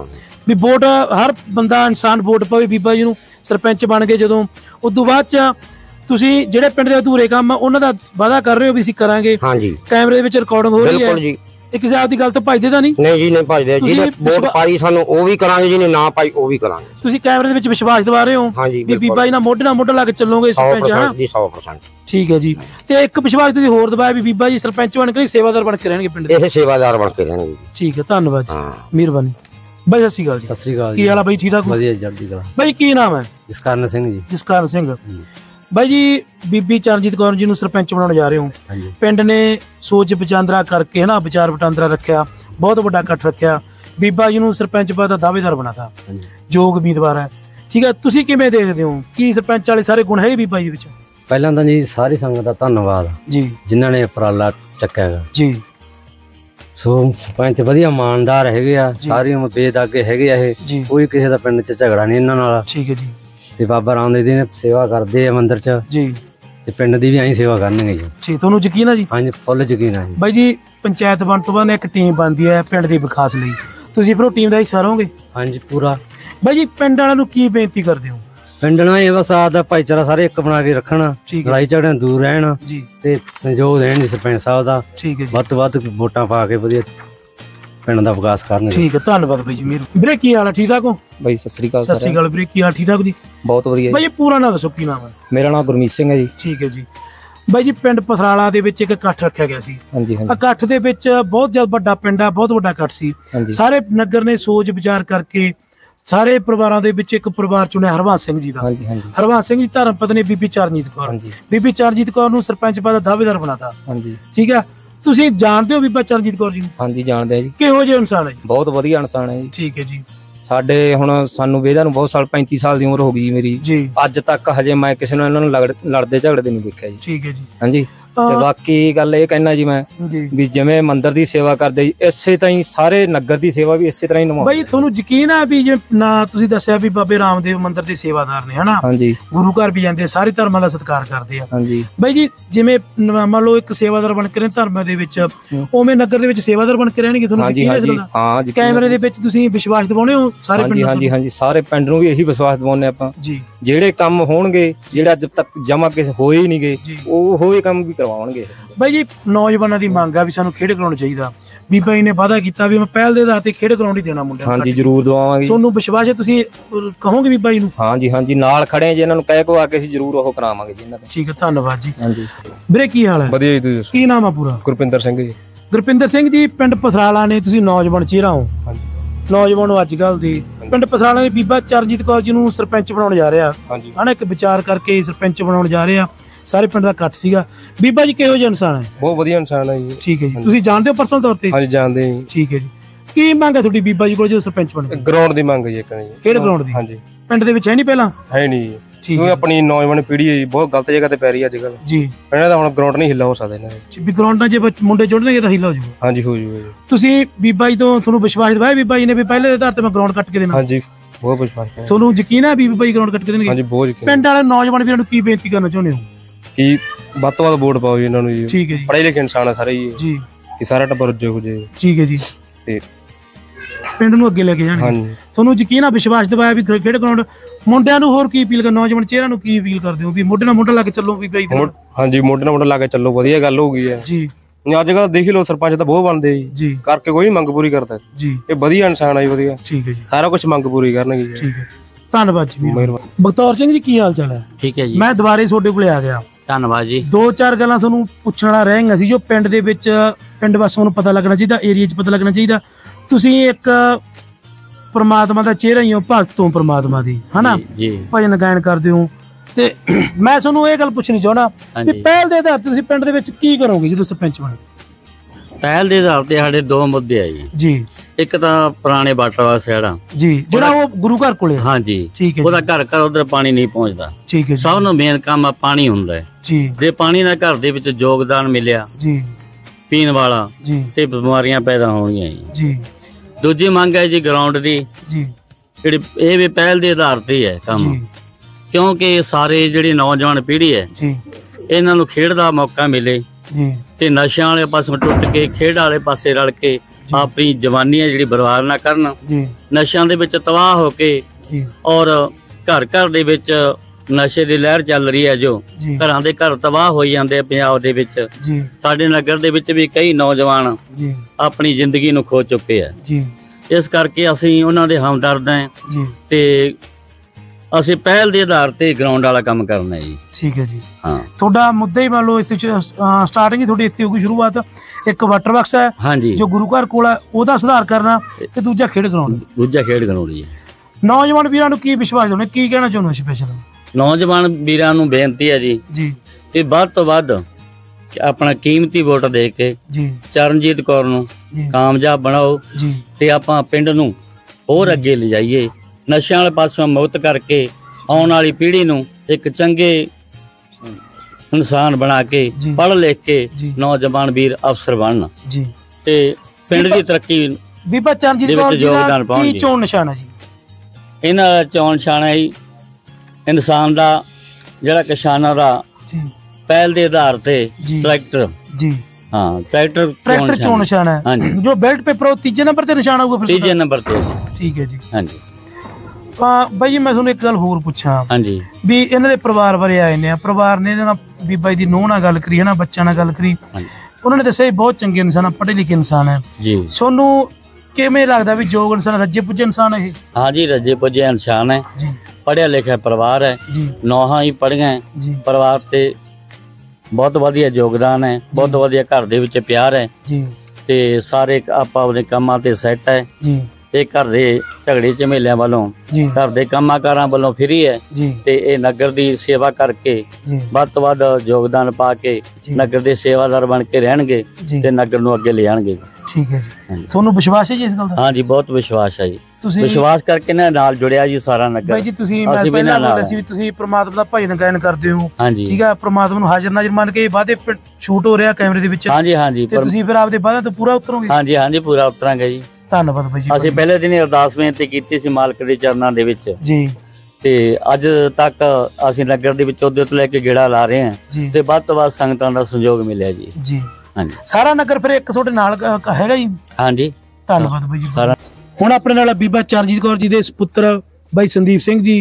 ਵੀ ਵੋਟ ਹਰ ਬੰਦਾ ਇਨਸਾਨ ਵੋਟ ਪਾਵੇ ਬੀਬਾ ਜੀ ਨੂੰ ਸਰਪੰਚ ਬਣ ਗਏ ਜਦੋਂ, ਉਦੋਂ ਬਾਅਦ ਚ ਤੁਸੀਂ ਜਿਹੜੇ ਪਿੰਡ ਦੇ ਅਧੂਰੇ ਕੰਮ ਉਹਨਾਂ ਦਾ ਵਾਅਦਾ ਕਰ ਰਹੇ ਹੋ ਵੀ ਅਸੀਂ ਕਰਾਂਗੇ। ਹਾਂਜੀ, ਕੈਮਰੇ ਦੇ ਵਿੱਚ ਰਿਕਾਰਡਿੰਗ ਹੋ ਰਹੀ ਹੈ ਜੀ। ਇਹ ਕਿਸੇ ਆਪ ਦੀ ਗੱਲ ਤੋਂ ਭੱਜਦੇ ਤਾਂ ਨਹੀਂ? ਨਹੀਂ ਜੀ, ਨਹੀਂ ਭੱਜਦੇ। ਜਿਹਨੇ ਵੋਟ ਪਾਈ ਸਾਨੂੰ ਉਹ ਵੀ ਕਰਾਂਗੇ, ਜਿਹਨੇ ਨਾ ਪਾਈ ਉਹ ਵੀ ਕਰਾਂਗੇ। ਤੁਸੀਂ ਕੈਮਰੇ ਦੇ ਵਿੱਚ ਵਿਸ਼ਵਾਸ ਦਿਵਾ ਰਹੇ ਹੋ ਵੀ ਬੀਬਾ ਜੀ ਨਾਲ ਮੋਢੇ ਨਾਲ ਮੋਢਾ ਲਾ ਕੇ ਚੱਲੋਗੇ ਸਰਪੰਚ? ਹਾਂ ਜੀ, ਸੌ ਪ੍ਰਸੈਂਟ। ਠੀਕ ਹੈ ਜੀ। ਤੇ ਇੱਕ ਵਿਸ਼ਵਾਸ ਤੁਸੀਂ ਹੋਰ ਦਵਾਇਆ ਵੀ ਬੀਬਾ ਜੀ ਸਰਪੰਚ ਬਣ ਕੇ ਸੇਵਾਦਾਰ ਬਣ ਕੇ ਰਹਿਣਗੇ ਪਿੰਡ ਦੇ? ਇਹ ਸੇਵਾਦਾਰ ਬਣ ਕੇ ਰਹਿਣਗੇ। ਠੀਕ ਹੈ, ਧੰਨਵਾਦ ਜੀ, ਮਿਹਰਬਾਨੀ ਬਾਈ। ਸਤਿ ਸ਼੍ਰੀ ਅਕਾਲ ਜੀ। ਸਤਿ ਸ਼੍ਰੀ ਅਕਾਲ। ਕੀ ਹਾਲ ਆ ਬਾਈ? ਠੀਕ ਠਾਕ? ਵਧੀਆ, ਜਲਦੀ ਕਰਾ। ਬਾਈ ਕੀ ਨਾਮ ਹੈ? ਜਸਕਰਨ ਸਿੰਘ ਜੀ। ਜਸਕਰਨ ਸਿੰਘ। ਬਾਈ ਜੀ ਬੀਬੀ ਚਰਨਜੀਤ ਕੌਰ ਜੀ ਨੂੰ ਸਰਪੰਚ ਬਣਾਉਣ ਜਾ ਰਹੇ ਹੋ, ਪਿੰਡ ਨੇ ਸੋਚ ਵਿਚਾਂਦਰਾ ਕਰਕੇ ਹਨਾ ਵਿਚਾਰ ਵਟਾਂਦਰਾ ਰੱਖਿਆ, ਬਹੁਤ ਵੱਡਾ ਇਕੱਠ ਰੱਖਿਆ, ਬੀਬਾ ਜੀ ਨੂੰ ਸਰਪੰਚ ਪਦ ਦਾ ਦਾਅਵੇਦਾਰ ਬਣਾਤਾ, ਯੋਗ ਉਮੀਦਵਾਰ ਹੈ। ਠੀਕ ਹੈ, ਤੁਸੀਂ ਕਿਵੇਂ ਦੇਖਦੇ ਹੋ? ਕੀ ਸਰਪੰਚ ਵਾਲੇ ਸਾਰੇ ਗੁਣ ਹੈਗੇ ਬੀਬਾ ਜੀ ਵਿੱਚ? ਪਹਿਲਾਂ ਤਾਂ ਜੀ ਸਾਰੀ ਸੰਗਤ ਦਾ ਧੰਨਵਾਦ ਜੀ ਜਿਨ੍ਹਾਂ ਨੇ ਉਪਰਾਲਾ ਚੱਕਿਆ ਗਾ ਜੀ। ਸੋ ਸਰਪੰਚ ਵਧੀਆ ਇਮਾਨਦਾਰ ਹੈਗੇ ਆ, ਸਾਰੀ ਉਮਰ ਬੇਦਾਗੇ ਹੈਗੇ ਆ, ਇਹ ਕੋਈ ਕਿਸੇ ਦਾ ਪਿੰਡ ਚ ਝਗੜਾ ਨਹੀਂ ਇਹਨਾਂ ਨਾਲ। ਠੀਕ ਹੈ ਜੀ। ਤੇ ਬਾਬਾ ਰਾਮਦੇਵ ਜੀ ਨੇ ਸੇਵਾ ਕਰਦੇ ਆ ਮੰਦਿਰ ਚ ਜੀ, ਤੇ ਪਿੰਡ ਦੀ ਵੀ ਐਂ ਸੇਵਾ ਕਰਨਗੇ ਜੀ। ਠੀਕ, ਤੁਹਾਨੂੰ ਯਕੀਨ ਹੈ ਜੀ? ਹਾਂਜੀ, ਫੁੱਲ ਯਕੀਨ ਹੈ ਜੀ। ਬਾਈ ਜੀ ਪੰਚਾਇਤ ਬਣ ਤੋਂ ਬਾਅਦ ਇੱਕ ਟੀਮ ਬਣਦੀ ਹੈ ਪਿੰਡ ਦੇ ਵਿਕਾਸ ਲਈ, ਤੁਸੀਂ ਫਿਰ ਉਹ ਟੀਮ ਦਾ ਹਿੱਸਾ ਰਹੋਗੇ? ਹਾਂਜੀ, ਪੂਰਾ। ਬਾਈ ਜੀ ਪਿੰਡ ਵਾਲਿਆਂ ਨੂੰ ਕੀ ਬੇਨਤੀ ਕਰਦੇ ਹੋ? ਪਿੰਡ ਨਾਲ ਇਹ ਬਸ ਆਪਦਾ ਭਾਈਚਾਰਾ ਸਾਰੇ ਇੱਕ ਬਣਾ ਕੇ ਰੱਖਣ, ਲੜਾਈ ਝਗੜਿਆਂ ਦੂਰ ਰਹਿਣ ਤੇ ਸਹਿਯੋਗ ਦੇਣ ਜੀ ਸਰਪੰਚ ਸਾਹਿਬ ਦਾ। ਠੀਕ ਹੈ ਜੀ। ਵੱਧ ਤੋਂ ਵੱਧ ਵੋਟਾਂ ਪਾ ਕੇ ਵਧੀਆ ਪਿੰਡ ਦਾ ਵਿਕਾਸ ਕਰਨ। ਠੀਕ ਹੈ, ਧੰਨਵਾਦ ਬਾਈ ਜੀ। ਮੇਰੇ ਵੀਰੇ ਕੀ ਹਾਲ ਹੈ? ਠੀਕ ਠਾਕ ਹੋ ਬਾਈ? ਸਤਿ ਸ੍ਰੀ ਅਕਾਲ। ਸਤਿ ਸ੍ਰੀ ਅਕਾਲ ਵੀਰੇ, ਕੀ ਹਾਲ? ਠੀਕ ਠਾਕ ਜੀ? ਬਹੁਤ ਵਧੀਆ ਬਾਈ। ਪੂਰਾ ਨਾਮ ਦੱਸੋ, ਕੀ ਨਾਮ ਹੈ? ਮੇਰਾ ਨਾਮ ਗੁਰਮੀਤ ਸਿੰਘ ਹੈ ਜੀ। ਠੀਕ ਹੈ ਜੀ। ਬਾਈ ਜੀ ਪਿੰਡ ਪਥਰਾਲਾ ਦੇ ਵਿੱਚ ਇੱਕ ਇਕੱਠ ਰੱਖਿਆ ਗਿਆ ਸੀ। ਹਾਂਜੀ ਹਾਂਜੀ। ਇਕੱਠ ਦੇ ਵਿੱਚ ਬਹੁਤ ਜ਼ਿਆਦਾ ਵੱਡਾ ਪਿੰਡ ਆ, ਬਹੁਤ ਵੱਡਾ ਇਕੱਠ ਸੀ। ਸਾਰੇ ਨਗਰ ਨੇ ਸੋਚ ਵਿਚਾਰ ਕਰਕੇ ਸਾਰੇ ਪਰਿਵਾਰਾਂ ਦੇ ਵਿੱਚ ਇੱਕ ਪਰਿਵਾਰ ਚੁਣਿਆ ਹਰਬੰਸ ਸਿੰਘ ਜੀ ਦਾ। ਹਾਂਜੀ ਹਾਂਜੀ। ਹਰਬੰਸ ਸਿੰਘ ਜੀ ਧਰਮ ਪਤਨੀ ਬੀਬੀ ਚਰਨਜੀਤ ਕੌਰ, ਬੀਬੀ ਚਰਨਜੀਤ ਕੌਰ ਨੂੰ ਸਰਪੰਚ ਪਦ ਦਾ ਦਾਅਵੇਦਾਰ ਬਣਾਤਾ। ਹਾਂਜੀ, ਠੀਕ ਹੈ। ਤੁਸੀਂ ਜਾਣਦੇ ਹੋ ਬੀਬਾ ਚਰਨਜੀਤ ਕੌਰ ਜੀ ਨੂੰ? ਹਾਂਜੀ, ਜਾਣਦੇ ਆ ਜੀ। ਕਿਹੋ ਜਿਹੇ ਇਨਸਾਨ ਹੈ ਜੀ? ਬਹੁਤ ਵਧੀਆ ਇਨਸਾਨ ਹੈ ਜੀ। ਠੀਕ ਹੈ ਜੀ। ਸਾਡੇ ਹੁਣ ਸਾਨੂੰ ਵੇਦਾ ਨੂੰ ਬਹੁਤ ਸਾਲ, ਪੈਂਤੀ ਸਾਲ ਦੀ ਉਮਰ ਹੋ ਗਈ ਮੇਰੀ ਜੀ। ਅੱਜ ਤੱਕ ਹਜੇ ਮੈਂ ਕਿਸੇ ਨੂੰ ਇਹਨਾਂ ਨੂੰ ਲੜਦੇ ਝਗੜਦੇ ਨਹੀਂ ਦੇਖਿਆ ਜੀ। ਠੀਕ ਹੈ ਜੀ। ਹਾਂਜੀ। ਤੇ ਬਾਕੀ ਗੱਲ ਇਹ ਕਹਿਣਾ ਜੀ ਮੈਂ ਵੀ ਜਿਵੇਂ ਮੰਦਿਰ ਦੀ ਸੇਵਾ ਕਰਦੇ ਇਸੇ ਤਰ੍ਹਾਂ ਹੀ ਸਾਰੇ ਨਗਰ ਦੀ ਸੇਵਾ ਵੀ ਇਸੇ ਤਰ੍ਹਾਂ ਹੀ ਨਿਭਾਉਂਦੇ। ਬਾਈ ਤੁਹਾਨੂੰ ਯਕੀਨ ਹੈ ਵੀ ਜੇ ਨਾ ਤੁਸੀਂ ਦੱਸਿਆ ਵੀ ਬਾਬੇ ਰਾਮਦੇਵ ਮੰਦਿਰ ਦੇ ਸੇਵਾਦਾਰ ਨੇ ਹਨਾ? ਹਾਂਜੀ। ਗੁਰੂ ਘਰ ਵੀ ਜਾਂਦੇ, ਸਾਰੇ ਧਰਮਾਂ ਦਾ ਸਤਿਕਾਰ ਕਰਦੇ ਆ। ਹਾਂਜੀ। ਬਾਈ ਜੀ ਜਿਵੇਂ ਮੰਨ ਲਓ ਇੱਕ ਸੇਵਾਦਾਰ ਬਣ ਕੇ ਧਰਮਾਂ ਦੇ ਵਿੱਚ, ਉਵੇਂ ਨਗਰ ਦੇ ਵਿੱਚ ਸੇਵਾਦਾਰ ਬਣ ਕੇ ਰਹਿਣਗੇ, ਤੁਹਾਨੂੰ ਯਕੀਨ ਹੈ ਇਸ ਗੱਲ ਦਾ? ਹਾਂ ਜੀ। ਕੈਮਰੇ ਦੇ ਵਿੱਚ ਤੁਸੀਂ ਵਿਸ਼ਵਾਸ ਦਿਵਾਉਣੇ ਹੋ ਸਾਰੇ ਪਿੰਡ ਨੂੰ? ਹਾਂਜੀ ਹਾਂਜੀ, ਸਾਰੇ ਪਿੰਡ ਨੂੰ ਵੀ ਇਹੀ ਵਿਸ਼ਵਾਸ ਦਿਵਾਉਂਦੇ ਆਪਾਂ ਜੀ। ਜਿਹੜੇ ਕੰਮ ਹੋਣਗੇ ਜਿਹੜੇ ਅੱਜ ਤੱਕ ਜਮਾ ਕਿਸੇ ਹੋਏ ਹੀ ਨਹੀਂ ਗਏ, ਉਹ ਹੋਏ ਕੰਮ ਵੀ ਕਰਵਾਉਣਗੇ। ਬਾਈ ਜੀ ਨੌਜਵਾਨਾਂ ਦੀ ਮੰਗ ਆ ਵੀ ਸਾਨੂੰ ਖੇਡ ਕਰਾਉਣਾ ਚਾਹੀਦਾ, ਬੀਬਾ ਜੀ ਨੇ ਵਾਅਦਾ ਕੀਤਾ ਵੀ ਮੈਂ ਪਹਿਲ ਦੇ ਆਧਾਰ ਤੇ ਖੇਡ ਕਰਾਉਣ ਹੀ ਦੇਣਾ ਮੁੰਡਿਆਂ ਨੂੰ। ਹਾਂਜੀ, ਜ਼ਰੂਰ ਦਵਾਵਾਂਗੇ। ਤੁਹਾਨੂੰ ਵਿਸ਼ਵਾਸ ਹੈ? ਤੁਸੀਂ ਕਹੋਗੇ ਬੀਬਾ ਜੀ ਨੂੰ? ਹਾਂਜੀ ਹਾਂਜੀ, ਨਾਲ ਖੜੇ ਜੀ, ਇਹਨਾਂ ਨੂੰ ਕਹਿ ਕੋ ਆ ਕੇ ਅਸੀਂ ਜ਼ਰੂਰ ਉਹ ਕਰਾਵਾਂਗੇ ਜੀ ਇਹਨਾਂ ਦਾ। ਠੀਕ ਹੈ, ਧੰਨਵਾਦ ਜੀ। ਹਾਂਜੀ ਵੀਰੇ ਕੀ ਹਾਲ ਹੈ? ਵਧੀਆ ਜੀ, ਤੁਸੀਂ ਦੱਸੋ? ਕੀ ਨਾਮ ਆ ਪੂਰਾ? ਗੁਰਪਿੰਦਰ ਸਿੰਘ ਜੀ। ਗੁਰਪਿੰਦਰ ਸਿੰਘ ਜੀ ਪਿੰਡ ਪਥਰਾਲਾ ਨੇ ਤੁਸੀਂ ਨੌਜਵਾਨ ਚਿਹਰਾ ਹੋ। ਹਾਂਜੀ, ਨੌਜਵਾਨ ਨੂੰ ਅੱਜ ਕੱਲ ਦੀ ਪਿੰਡ ਪਥਰਾਲਾ ਨੇ ਬੀਬਾ ਚਰਨਜੀਤ ਕੌਰ ਜੀ ਨੂੰ ਸਰਪੰਚ ਬਣਾਉਣ ਜਾ ਰਿਹਾ ਹਨਾ, ਇੱਕ ਵਿਚਾਰ ਕਰਕੇ ਸਰਪੰਚ ਬਣਾਉਣ ਜਾ ਰਹੇ ਆ, ਸਾਰੇ ਪਿੰਡ ਦਾ ਇਕੱਠ ਸੀਗਾ। ਬੀਬਾ ਜੀ ਕਿਹੋ ਜਿਹਾ ਇਨਸਾਨ ਹੈ? ਬਹੁਤ ਵਧੀਆ ਇਨਸਾਨ ਹੈ ਜੀ। ਠੀਕ ਹੈ ਜੀ। ਤੁਸੀਂ ਜਾਣਦੇ ਹੋ ਪਰਸਨਲ ਤੌਰ ਤੇ? ਹਾਂਜੀ, ਜਾਣਦੇ ਹਾਂ। ਠੀਕ ਹੈ ਜੀ। ਕੀ ਮੰਗ ਹੈ ਤੁਹਾਡੀ ਬੀਬਾ ਜੀ ਕੋਲ ਜਦੋਂ ਸਰਪੰਚ ਬਣੇ? ਗਰਾਊਂਡ ਦੀ ਮੰਗ ਹੈ ਜੀ। ਕਿਹੜੇ ਗਰਾਊਂਡ ਦੀ? ਹਾਂਜੀ, ਪਿੰਡ ਦੇ ਵਿੱਚ ਹੈ ਨਹੀਂ ਪਹਿਲਾਂ? ਹੈ ਨਹੀਂ ਜੀ। ਕਿਉਂਕਿ ਆਪਣੀ ਨੌਜਵਾਨ ਪੀੜ੍ਹੀ ਹੈ ਜੀ ਬਹੁਤ ਗਲਤ ਜਗ੍ਹਾ ਤੇ ਪੈ ਰਹੀ ਹੈ ਅੱਜ ਕੱਲ ਜੀ। ਇਹਨਾਂ ਦਾ ਹੁਣ ਗਰਾਊਂਡ ਨਹੀਂ ਹਿੱਲਾ ਹੋ ਸਕਦਾ ਇਹਨਾਂ ਦੇ ਵੀ, ਗਰਾਊਂਡ ਨਾਲ ਜੇ ਮੁੰਡੇ ਜੁੜਨਗੇ ਤਾਂ ਹਿੱਲਾ ਹੋ ਜਾਊਗਾ। ਹਾਂਜੀ, ਹੋ ਜਾਊਗਾ ਜੀ। ਤੁਸੀਂ ਬੀਬਾ ਜੀ ਤੋਂ ਤੁਹਾਨੂੰ ਵਿਸ਼ਵਾਸ ਦਿਵਾਇਆ ਬੀਬਾ ਜੀ ਨੇ ਵੀ ਪਹਿਲੇ ਆਧਾਰ ਤੇ ਮੈਂ ਗਰਾਊਂਡ ਕੱਟ ਕੇ ਦੇਣਾ? ਹਾਂਜੀ, ਬਹੁਤ ਵਿਸ਼ਵਾਸ ਹੈ। ਤੁਹਾਨੂੰ ਯਕੀਨ ਹੈ ਬੀਬਾ ਜੀ ਗਰਾਊਂਡ ਕੱਟ ਕੇ ਦੇਣਗੇ? ਹਾਂਜੀ, ਬਹੁਤ ਯਕੀਨ। ਪਿੰਡ ਵਾਲੇ ਨੌਜਵਾਨ ਵੀਰਾਂ ਨੂੰ ਕੀ ਬੇਨਤੀ ਕਰਨਾ ਚਾਹੁੰਦੇ ਹੋ? ਕਿ ਵੱਧ ਤੋਂ ਵੱਧ ਵੋਟ ਪਾਓ ਜੀ ਇਹਨਾਂ ਨੂੰ ਜੀ। ਠੀਕ ਹੈ ਜੀ। ਪੜ੍ਹੇ ਲਿਖੇ ਇਨਸਾਨ ਆ ਸਾਰੇ ਜੀ, ਕਿ ਸਾਰਾ ਟੱਬਰ ਉੱਜੇ ਹੋ ਜਾਏ। ਠੀਕ ਹੈ ਜੀ। ਤੇ ਪਿੰਡ ਨੂੰ ਅੱਗੇ ਲੈ ਕੇ ਜਾਣਗੇ। ਤੁਹਾਨੂੰ ਯਕੀਨ ਆ, ਵਿਸ਼ਵਾਸ ਦਿਵਾਇਆ ਵੀ ਖੇਡ ਗਰਾਊਂਡ। ਮੁੰਡਿਆਂ ਨੂੰ ਹੋਰ ਕੀ ਅਪੀਲ ਕਰ, ਨੌਜਵਾਨ ਚਿਹਰਿਆਂ ਨੂੰ ਕੀ ਅਪੀਲ ਕਰਦੇ ਹੋ ਵੀ ਮੋਢੇ ਨਾਲ ਮੋਢਾ ਲਾ ਕੇ ਚੱਲੋ ਵੀ ਬਾਈ? ਹਾਂਜੀ, ਮੋਢੇ ਨਾਲ ਮੋਢਾ ਲਾ ਕੇ ਚੱਲੋ, ਵਧੀਆ ਗੱਲ ਹੋ ਗਈ ਹੈ ਜੀ। ਅੱਜ ਕੱਲ ਦੇਖ ਲਓ ਸਰਪੰਚ ਤਾਂ ਬਹੁਤ ਬਣਦੇ ਜੀ, ਕਰਕੇ ਕੋਈ ਮੰਗ ਪੂਰੀ ਕਰਦਾ ਜੀ। ਇਹ ਵਧੀਆ ਇਨਸਾਨ ਆ ਜੀ, ਵਧੀਆ। ਠੀਕ ਹੈ ਜੀ। ਸਾਰਾ ਕੁਝ ਮੰਗ ਪੂਰੀ ਕਰਨਗੇ। ਠੀਕ ਹੈ, ਧੰਨਵਾਦ ਜੀ, ਮਿਹਰਬਾਨੀ। ਬਖਤੌਰ ਸਿੰਘ ਜੀ ਕੀ ਹਾਲ ਚਾਲ ਹੈ? ਠੀਕ ਹੈ ਜੀ। ਮੈਂ ਦੁਬਾਰੇ ਤੁਹਾਡੇ ਕੋਲੇ ਆ ਗਿਆ। ਧੰਨਵਾਦ ਜੀ। ਦੋ ਚਾਰ ਗੱਲਾਂ ਤੁਹਾਨੂੰ ਪੁੱਛਣ ਵਾਲਾ ਰਹਿ ਗਈਆਂ ਸੀ ਜੋ ਪਿੰਡ ਦੇ ਵਿੱਚ, ਪਿੰਡ ਵਾਸੀਆਂ ਨੂੰ ਪਤਾ ਲੱਗਣਾ ਚਾਹੀਦਾ, ਏਰੀਆ 'ਚ ਪਤਾ ਲੱਗਣਾ ਚਾਹੀਦਾ। ਤੁਸੀਂ ਇੱਕ ਪਰਮਾਤਮਾ ਦਾ ਚਿਹਰਾ ਹੀ ਹੋ, ਭਗਤ ਤੋਂ ਪਰਮਾਤਮਾ ਦੀ ਹਨਾ, ਭਜਨ ਗਾਇਨ ਕਰਦੇ ਹੋ। ਤੇ ਮੈਂ ਤੁਹਾਨੂੰ ਇਹ ਗੱਲ ਪੁੱਛਣੀ ਚਾਹੁੰਦਾ ਵੀ ਪਹਿਲ ਦੇ ਆਧਾਰ ਤੇ ਤੁਸੀਂ ਪਿੰਡ ਦੇ ਵਿੱਚ ਕੀ ਕਰੋਗੇ ਜਦੋਂ ਸਰਪੰਚ ਬਣੇ? ਪਹਿਲ ਦੇ ਆਧਾਰ ਤੇ ਸਾਡੇ ਦੋ ਮੁੱਦੇ ਆ ਜੀ। ਜੀ। ਇੱਕ ਤਾਂ ਪੁਰਾਣੇ ਵਾਟਰ ਵਾਲਾ ਸੈੜਾ ਜੀ, ਜਿਹੜਾ ਉਹ ਗੁਰੂ ਘਰ ਕੋਲੇ। ਹਾਂਜੀ, ਠੀਕ ਹੈ। ਉਹਦਾ ਘਰ ਘਰ ਉਧਰ ਪਾਣੀ ਨਹੀਂ ਪਹੁੰਚਦਾ। ਠੀਕ ਹੈ। ਸਭ ਨੂੰ ਮੇਨ ਕੰਮ ਆ ਪਾਣੀ ਹੁੰਦਾ ਹੈ ਜੀ। ਜੇ ਪਾਣੀ ਨਾਲ ਘਰ ਦੇ ਵਿੱਚ ਯੋਗਦਾਨ ਮਿਲਿਆ ਜੀ ਪੀਣ ਵਾਲਾ ਜੀ, ਤੇ ਬਿਮਾਰੀਆਂ ਪੈਦਾ ਹੋਣਗੀਆਂ ਜੀ। ਦੂਜੀ ਮੰਗ ਹੈ ਜੀ ਗਰਾਊਂਡ ਦੀ ਜੀ, ਜਿਹੜੀ ਇਹ ਵੀ ਪਹਿਲ ਦੇ ਆਧਾਰ ਤੇ ਹੈ ਕੰਮ, ਕਿਉਂਕਿ ਸਾਰੇ ਜਿਹੜੀ ਨੌਜਵਾਨ ਪੀੜ੍ਹੀ ਹੈ ਜੀ, ਇਹਨਾਂ ਨੂੰ ਖੇਡ ਦਾ ਮੌਕਾ ਮਿਲੇ ਜੀ, ਤੇ ਨਸ਼ਿਆਂ ਵਾਲੇ ਪਾਸੋਂ ਟੁੱਟ ਕੇ ਖੇਡ ਵਾਲੇ ਪਾਸੇ ਰਲ ਕੇ ਆਪਣੀ ਜਵਾਨੀ ਹੈ ਜਿਹੜੀ ਬਰਬਾਦ ਨਾ ਕਰਨ, ਨਸ਼ਿਆਂ ਦੇ ਵਿੱਚ ਤਬਾਹ ਹੋ ਕੇ, ਔਰ ਘਰ ਘਰ ਦੇ ਵਿੱਚ ਨਸ਼ੇ ਦੀ ਲਹਿਰ ਚੱਲ ਰਹੀ ਹੈ, ਜੋ ਘਰਾਂ ਦੇ ਘਰ ਤਬਾਹ ਹੋਈ ਜਾਂਦੇ ਪੰਜਾਬ ਦੇ ਵਿੱਚ। ਸਾਡੇ ਨਗਰ ਦੇ ਵਿੱਚ ਵੀ ਕਈ ਨੌਜਵਾਨ ਆਪਣੀ ਜ਼ਿੰਦਗੀ ਨੂੰ ਖੋ ਚੁੱਕੇ ਆ। ਇਸ ਕਰਕੇ ਅਸੀਂ ਉਹਨਾਂ ਦੇ ਹਮਦਰਦ ਹਾਂ ਤੇ ਅਸੀਂ ਪਹਿਲ ਦੇ ਆਧਾਰ ਤੇ ਗਰਾਊਂਡ ਵਾਲਾ ਕੰਮ ਕਰਨਾ ਜੀ। ਠੀਕ ਹੈ ਜੀ। ਹਾਂ, ਤੁਹਾਡਾ ਮੁੱਦਾ ਹੀ ਮੰਨ ਲਓ ਇਸ ਸਟਾਰਟਿੰਗ ਹੀ ਤੁਹਾਡੀ ਇੱਥੇ ਹੋਊਗੀ, ਸ਼ੁਰੂਆਤ ਇੱਕ ਵਾਟਰ ਬਾਕਸ ਹੈ ਹਾਂਜੀ ਜੋ ਗੁਰੂ ਘਰ ਕੋਲ ਹੈ, ਉਹਦਾ ਸੁਧਾਰ ਕਰਨਾ, ਤੇ ਦੂਜਾ ਖੇਡ ਗਰਾਊਂਡ। ਦੂਜਾ ਖੇਡ ਗਰਾਊਂਡ ਜੀ। ਨੌਜਵਾਨ ਵੀਰਾਂ ਨੂੰ ਕੀ ਵਿਸ਼ਵਾਸ ਦਿੰਦੇ, ਕੀ ਕਹਿਣਾ ਚਾਹੁੰਦੇ ਸਪੈਸ਼ਲ? ਨੌਜਵਾਨ ਵੀਰਾਂ ਨੂੰ ਬੇਨਤੀ ਹੈ ਜੀ ਜੀ ਤੇ ਵੱਧ ਤੋਂ ਵੱਧ ਆਪਣਾ ਕੀਮਤੀ ਵੋਟ ਦੇ ਕੇ ਜੀ ਚਰਨਜੀਤ ਕੌਰ ਨੂੰ ਕਾਮਯਾਬ ਬਣਾਓ ਜੀ ਤੇ ਆਪਾਂ ਪਿੰਡ ਨੂੰ ਹੋਰ ਅੱਗੇ ਲਿਜਾਈਏ, ਨਸ਼ਿਆਂ ਵਾਲੇ ਪਾਸੋਂ ਮੁਕਤ ਕਰਕੇ ਆਉਣ ਵਾਲੀ ਪੀੜ੍ਹੀ ਨੂੰ ਇੱਕ ਚੰਗੇ ਇਨਸਾਨ ਬਣਾ ਕੇ ਪੜ੍ਹ ਲਿਖ ਕੇ ਨੌਜਵਾਨ ਵੀਰ ਅਫਸਰ ਬਣਨ ਜੀ ਤੇ ਪਿੰਡ ਦੀ ਤਰੱਕੀ ਬੀਬਾ ਚਰਨਜੀਤ ਕੌਰ ਜੀ ਦਾ ਕੀ ਚੋਣ ਨਿਸ਼ਾਨ ਹੈ ਜੀ? ਇਹਨਾਂ ਦਾ ਚੋਣ ਨਿਸ਼ਾਨ ਹੈ ਜੀ ਇਨਸਾਨ ਦਾ ਜਿਹੜਾ ਕਿਸਾਨਾਂ ਦਾ ਪਹਿਲ ਦੇ ਆਧਾਰ ਤੇ ਟਰੈਕਟਰ ਜੀ। ਹਾਂ, ਟਰੈਕਟਰ ਟਰੈਕਟਰ ਚੋਣ ਨਿਸ਼ਾਨ ਹੈ ਹਾਂਜੀ। ਜੋ ਬੈਲਟ ਪੇਪਰ ਉਹ ਤੀਜੇ ਨੰਬਰ ਤੇ ਨਿਸ਼ਾਨ ਆਊਗਾ? ਤੀਜੇ ਨੰਬਰ ਤੇ। ਠੀਕ ਹੈ ਜੀ। ਹਾਂਜੀ ਬਾਈ ਮੈਂ ਤੁਹਾਨੂੰ ਇੱਕ ਗੱਲ ਹੋਰ ਪੁੱਛਾਂ ਹਾਂਜੀ ਵੀ ਇਹਨਾਂ ਦੇ ਪਰਿਵਾਰ ਬਾਰੇ ਆਏ ਨੇ, ਪਰਿਵਾਰ ਨੇ ਇਹਦੇ ਨਾਲ ਬੀਬਾ ਜੀ ਦੀ ਨੂੰਹ ਨਾਲ ਗੱਲ ਕਰੀ ਹੈ ਨਾ, ਬੱਚਿਆਂ ਨਾਲ ਗੱਲ ਕਰੀ, ਉਹਨਾਂ ਨੇ ਦੱਸਿਆ ਬਹੁਤ ਚੰਗੇ ਇਨਸਾਨ, ਪੜ੍ਹੇ ਲਿਖੇ ਇਨਸਾਨ ਹੈ ਜੀ। ਤੁਹਾਨੂੰ ਕਿਵੇਂ ਲੱਗਦਾ ਵੀ ਯੋਗ ਇਨਸਾਨ, ਰੱਜੇ ਪੁੱਜੇ ਇਨਸਾਨ ਹੈ ਇਹ? ਹਾਂ ਜੀ, ਰੱਜੇ ਪੁੱਜੇ ਇਨਸਾਨ ਹੈ ਜੀ, ਪੜ੍ਹਿਆ ਲਿਖਿਆ ਪਰਿਵਾਰ ਹੈ ਜੀ, ਨੌਹਾਂ ਹੀ ਪੜ੍ਹੀਆਂ ਜੀ, ਪਰਿਵਾਰ ਤੇ ਬਹੁਤ ਵਧੀਆ ਯੋਗਦਾਨ ਹੈ, ਬਹੁਤ ਵਧੀਆ ਘਰ ਦੇ ਵਿੱਚ ਪਿਆਰ ਹੈ ਜੀ ਤੇ ਸਾਰੇ ਆਪਾਂ ਆਪਣੇ ਕੰਮਾਂ ਤੇ ਸੈੱਟ ਹੈ ਜੀ। ਇਹ ਘਰ ਦੇ ਝਗੜੇ ਝਮੇਲਿਆਂ ਵੱਲੋਂ, ਘਰ ਦੇ ਕੰਮਾਂ ਕਾਰਾਂ ਵੱਲੋਂ ਫਰੀ ਹੈ ਤੇ ਇਹ ਨਗਰ ਦੀ ਸੇਵਾ ਕਰਕੇ ਵੱਧ ਤੋਂ ਵੱਧ ਯੋਗਦਾਨ ਪਾ ਕੇ ਨਗਰ ਦੇ ਸੇਵਾਦਾਰ ਬਣ ਕੇ ਰਹਿਣਗੇ ਤੇ ਨਗਰ ਨੂੰ ਅੱਗੇ ਲਿਜਾਣਗੇ। ਠੀਕ ਹੈ ਜੀ। ਤੁਹਾਨੂੰ ਵਿਸ਼ਵਾਸ ਹੈ ਜੀ ਇਸ ਗੱਲ ਦਾ? ਹਾਂ ਜੀ, ਬਹੁਤ ਵਿਸ਼ਵਾਸ ਹੈ ਜੀ। ਵਿਸ਼ਵਾਸ ਕਰਕੇ ਨਾ ਨਾਲ ਜੁੜਿਆ ਜੀ ਸਾਰਾ ਨਗਰ। ਬਾਈ ਜੀ ਤੁਸੀਂ ਮੈਂ ਪਹਿਲਾਂ ਬੋਲਿਆ ਸੀ ਵੀ ਤੁਸੀਂ ਪ੍ਰਮਾਤਮਾ ਦਾ ਭਜਨ ਗਾਇਨ ਕਰਦੇ ਹੋ, ਠੀਕ ਹੈ, ਪ੍ਰਮਾਤਮਾ ਨੂੰ ਹਾਜ਼ਰ ਨਾਜ਼ਰ ਮੰਨ ਕੇ ਵਾਅਦੇ ਸ਼ੂਟ ਹੋ ਰਿਹਾ ਕੈਮਰੇ ਦੇ ਵਿੱਚ। ਹਾਂਜੀ ਹਾਂਜੀ। ਤੇ ਤੁਸੀਂ ਫਿਰ ਆਪਦੇ ਵਾਅਦਿਆਂ ਤੋਂ ਪੂਰਾ ਉਤਰੋਗੇ? ਹਾਂਜੀ ਹਾਂਜੀ, ਪੂਰਾ ਉਤਰਾਂਗੇ ਜੀ। ਧੰਨਵਾਦ ਬਾਈ ਜੀ। ਅਸੀਂ ਪਹਿਲੇ ਦਿਨ ਅਰਦਾਸ ਬੇਨਤੀ ਕੀਤੀ ਸੀ ਮਾਲਕ ਦੇ ਚਰਨਾਂ ਦੇ ਵਿੱਚ ਜੀ ਤੇ ਅੱਜ ਤੱਕ ਅਸੀਂ ਨਗਰ ਦੇ ਵਿੱਚ ਉਹਦੇ ਤੋਂ ਲੈ ਕੇ ਗੇੜਾ ਲਾ ਰਹੇ ਹਾਂ ਤੇ ਵੱਧ ਤੋਂ ਵੱਧ ਸੰਗਤਾਂ ਦਾ ਸਹਿਯੋਗ ਮਿਲਿਆ ਜੀ। ਜੀ ਹਾਂਜੀ। ਸਾਰਾ ਨਗਰ ਫਿਰ ਇੱਕ ਤੁਹਾਡੇ ਨਾਲ ਹੈਗਾ ਜੀ? ਹਾਂਜੀ। ਧੰਨਵਾਦ ਬਾਈ ਜੀ। ਹੁਣ ਆਪਣੇ ਨਾਲ ਬੀਬਾ ਚਰਨਜੀਤ ਕੌਰ ਜੀ ਦੇ ਸੁਪੁੱਤਰ ਬਾਈ ਸੰਦੀਪ ਸਿੰਘ ਜੀ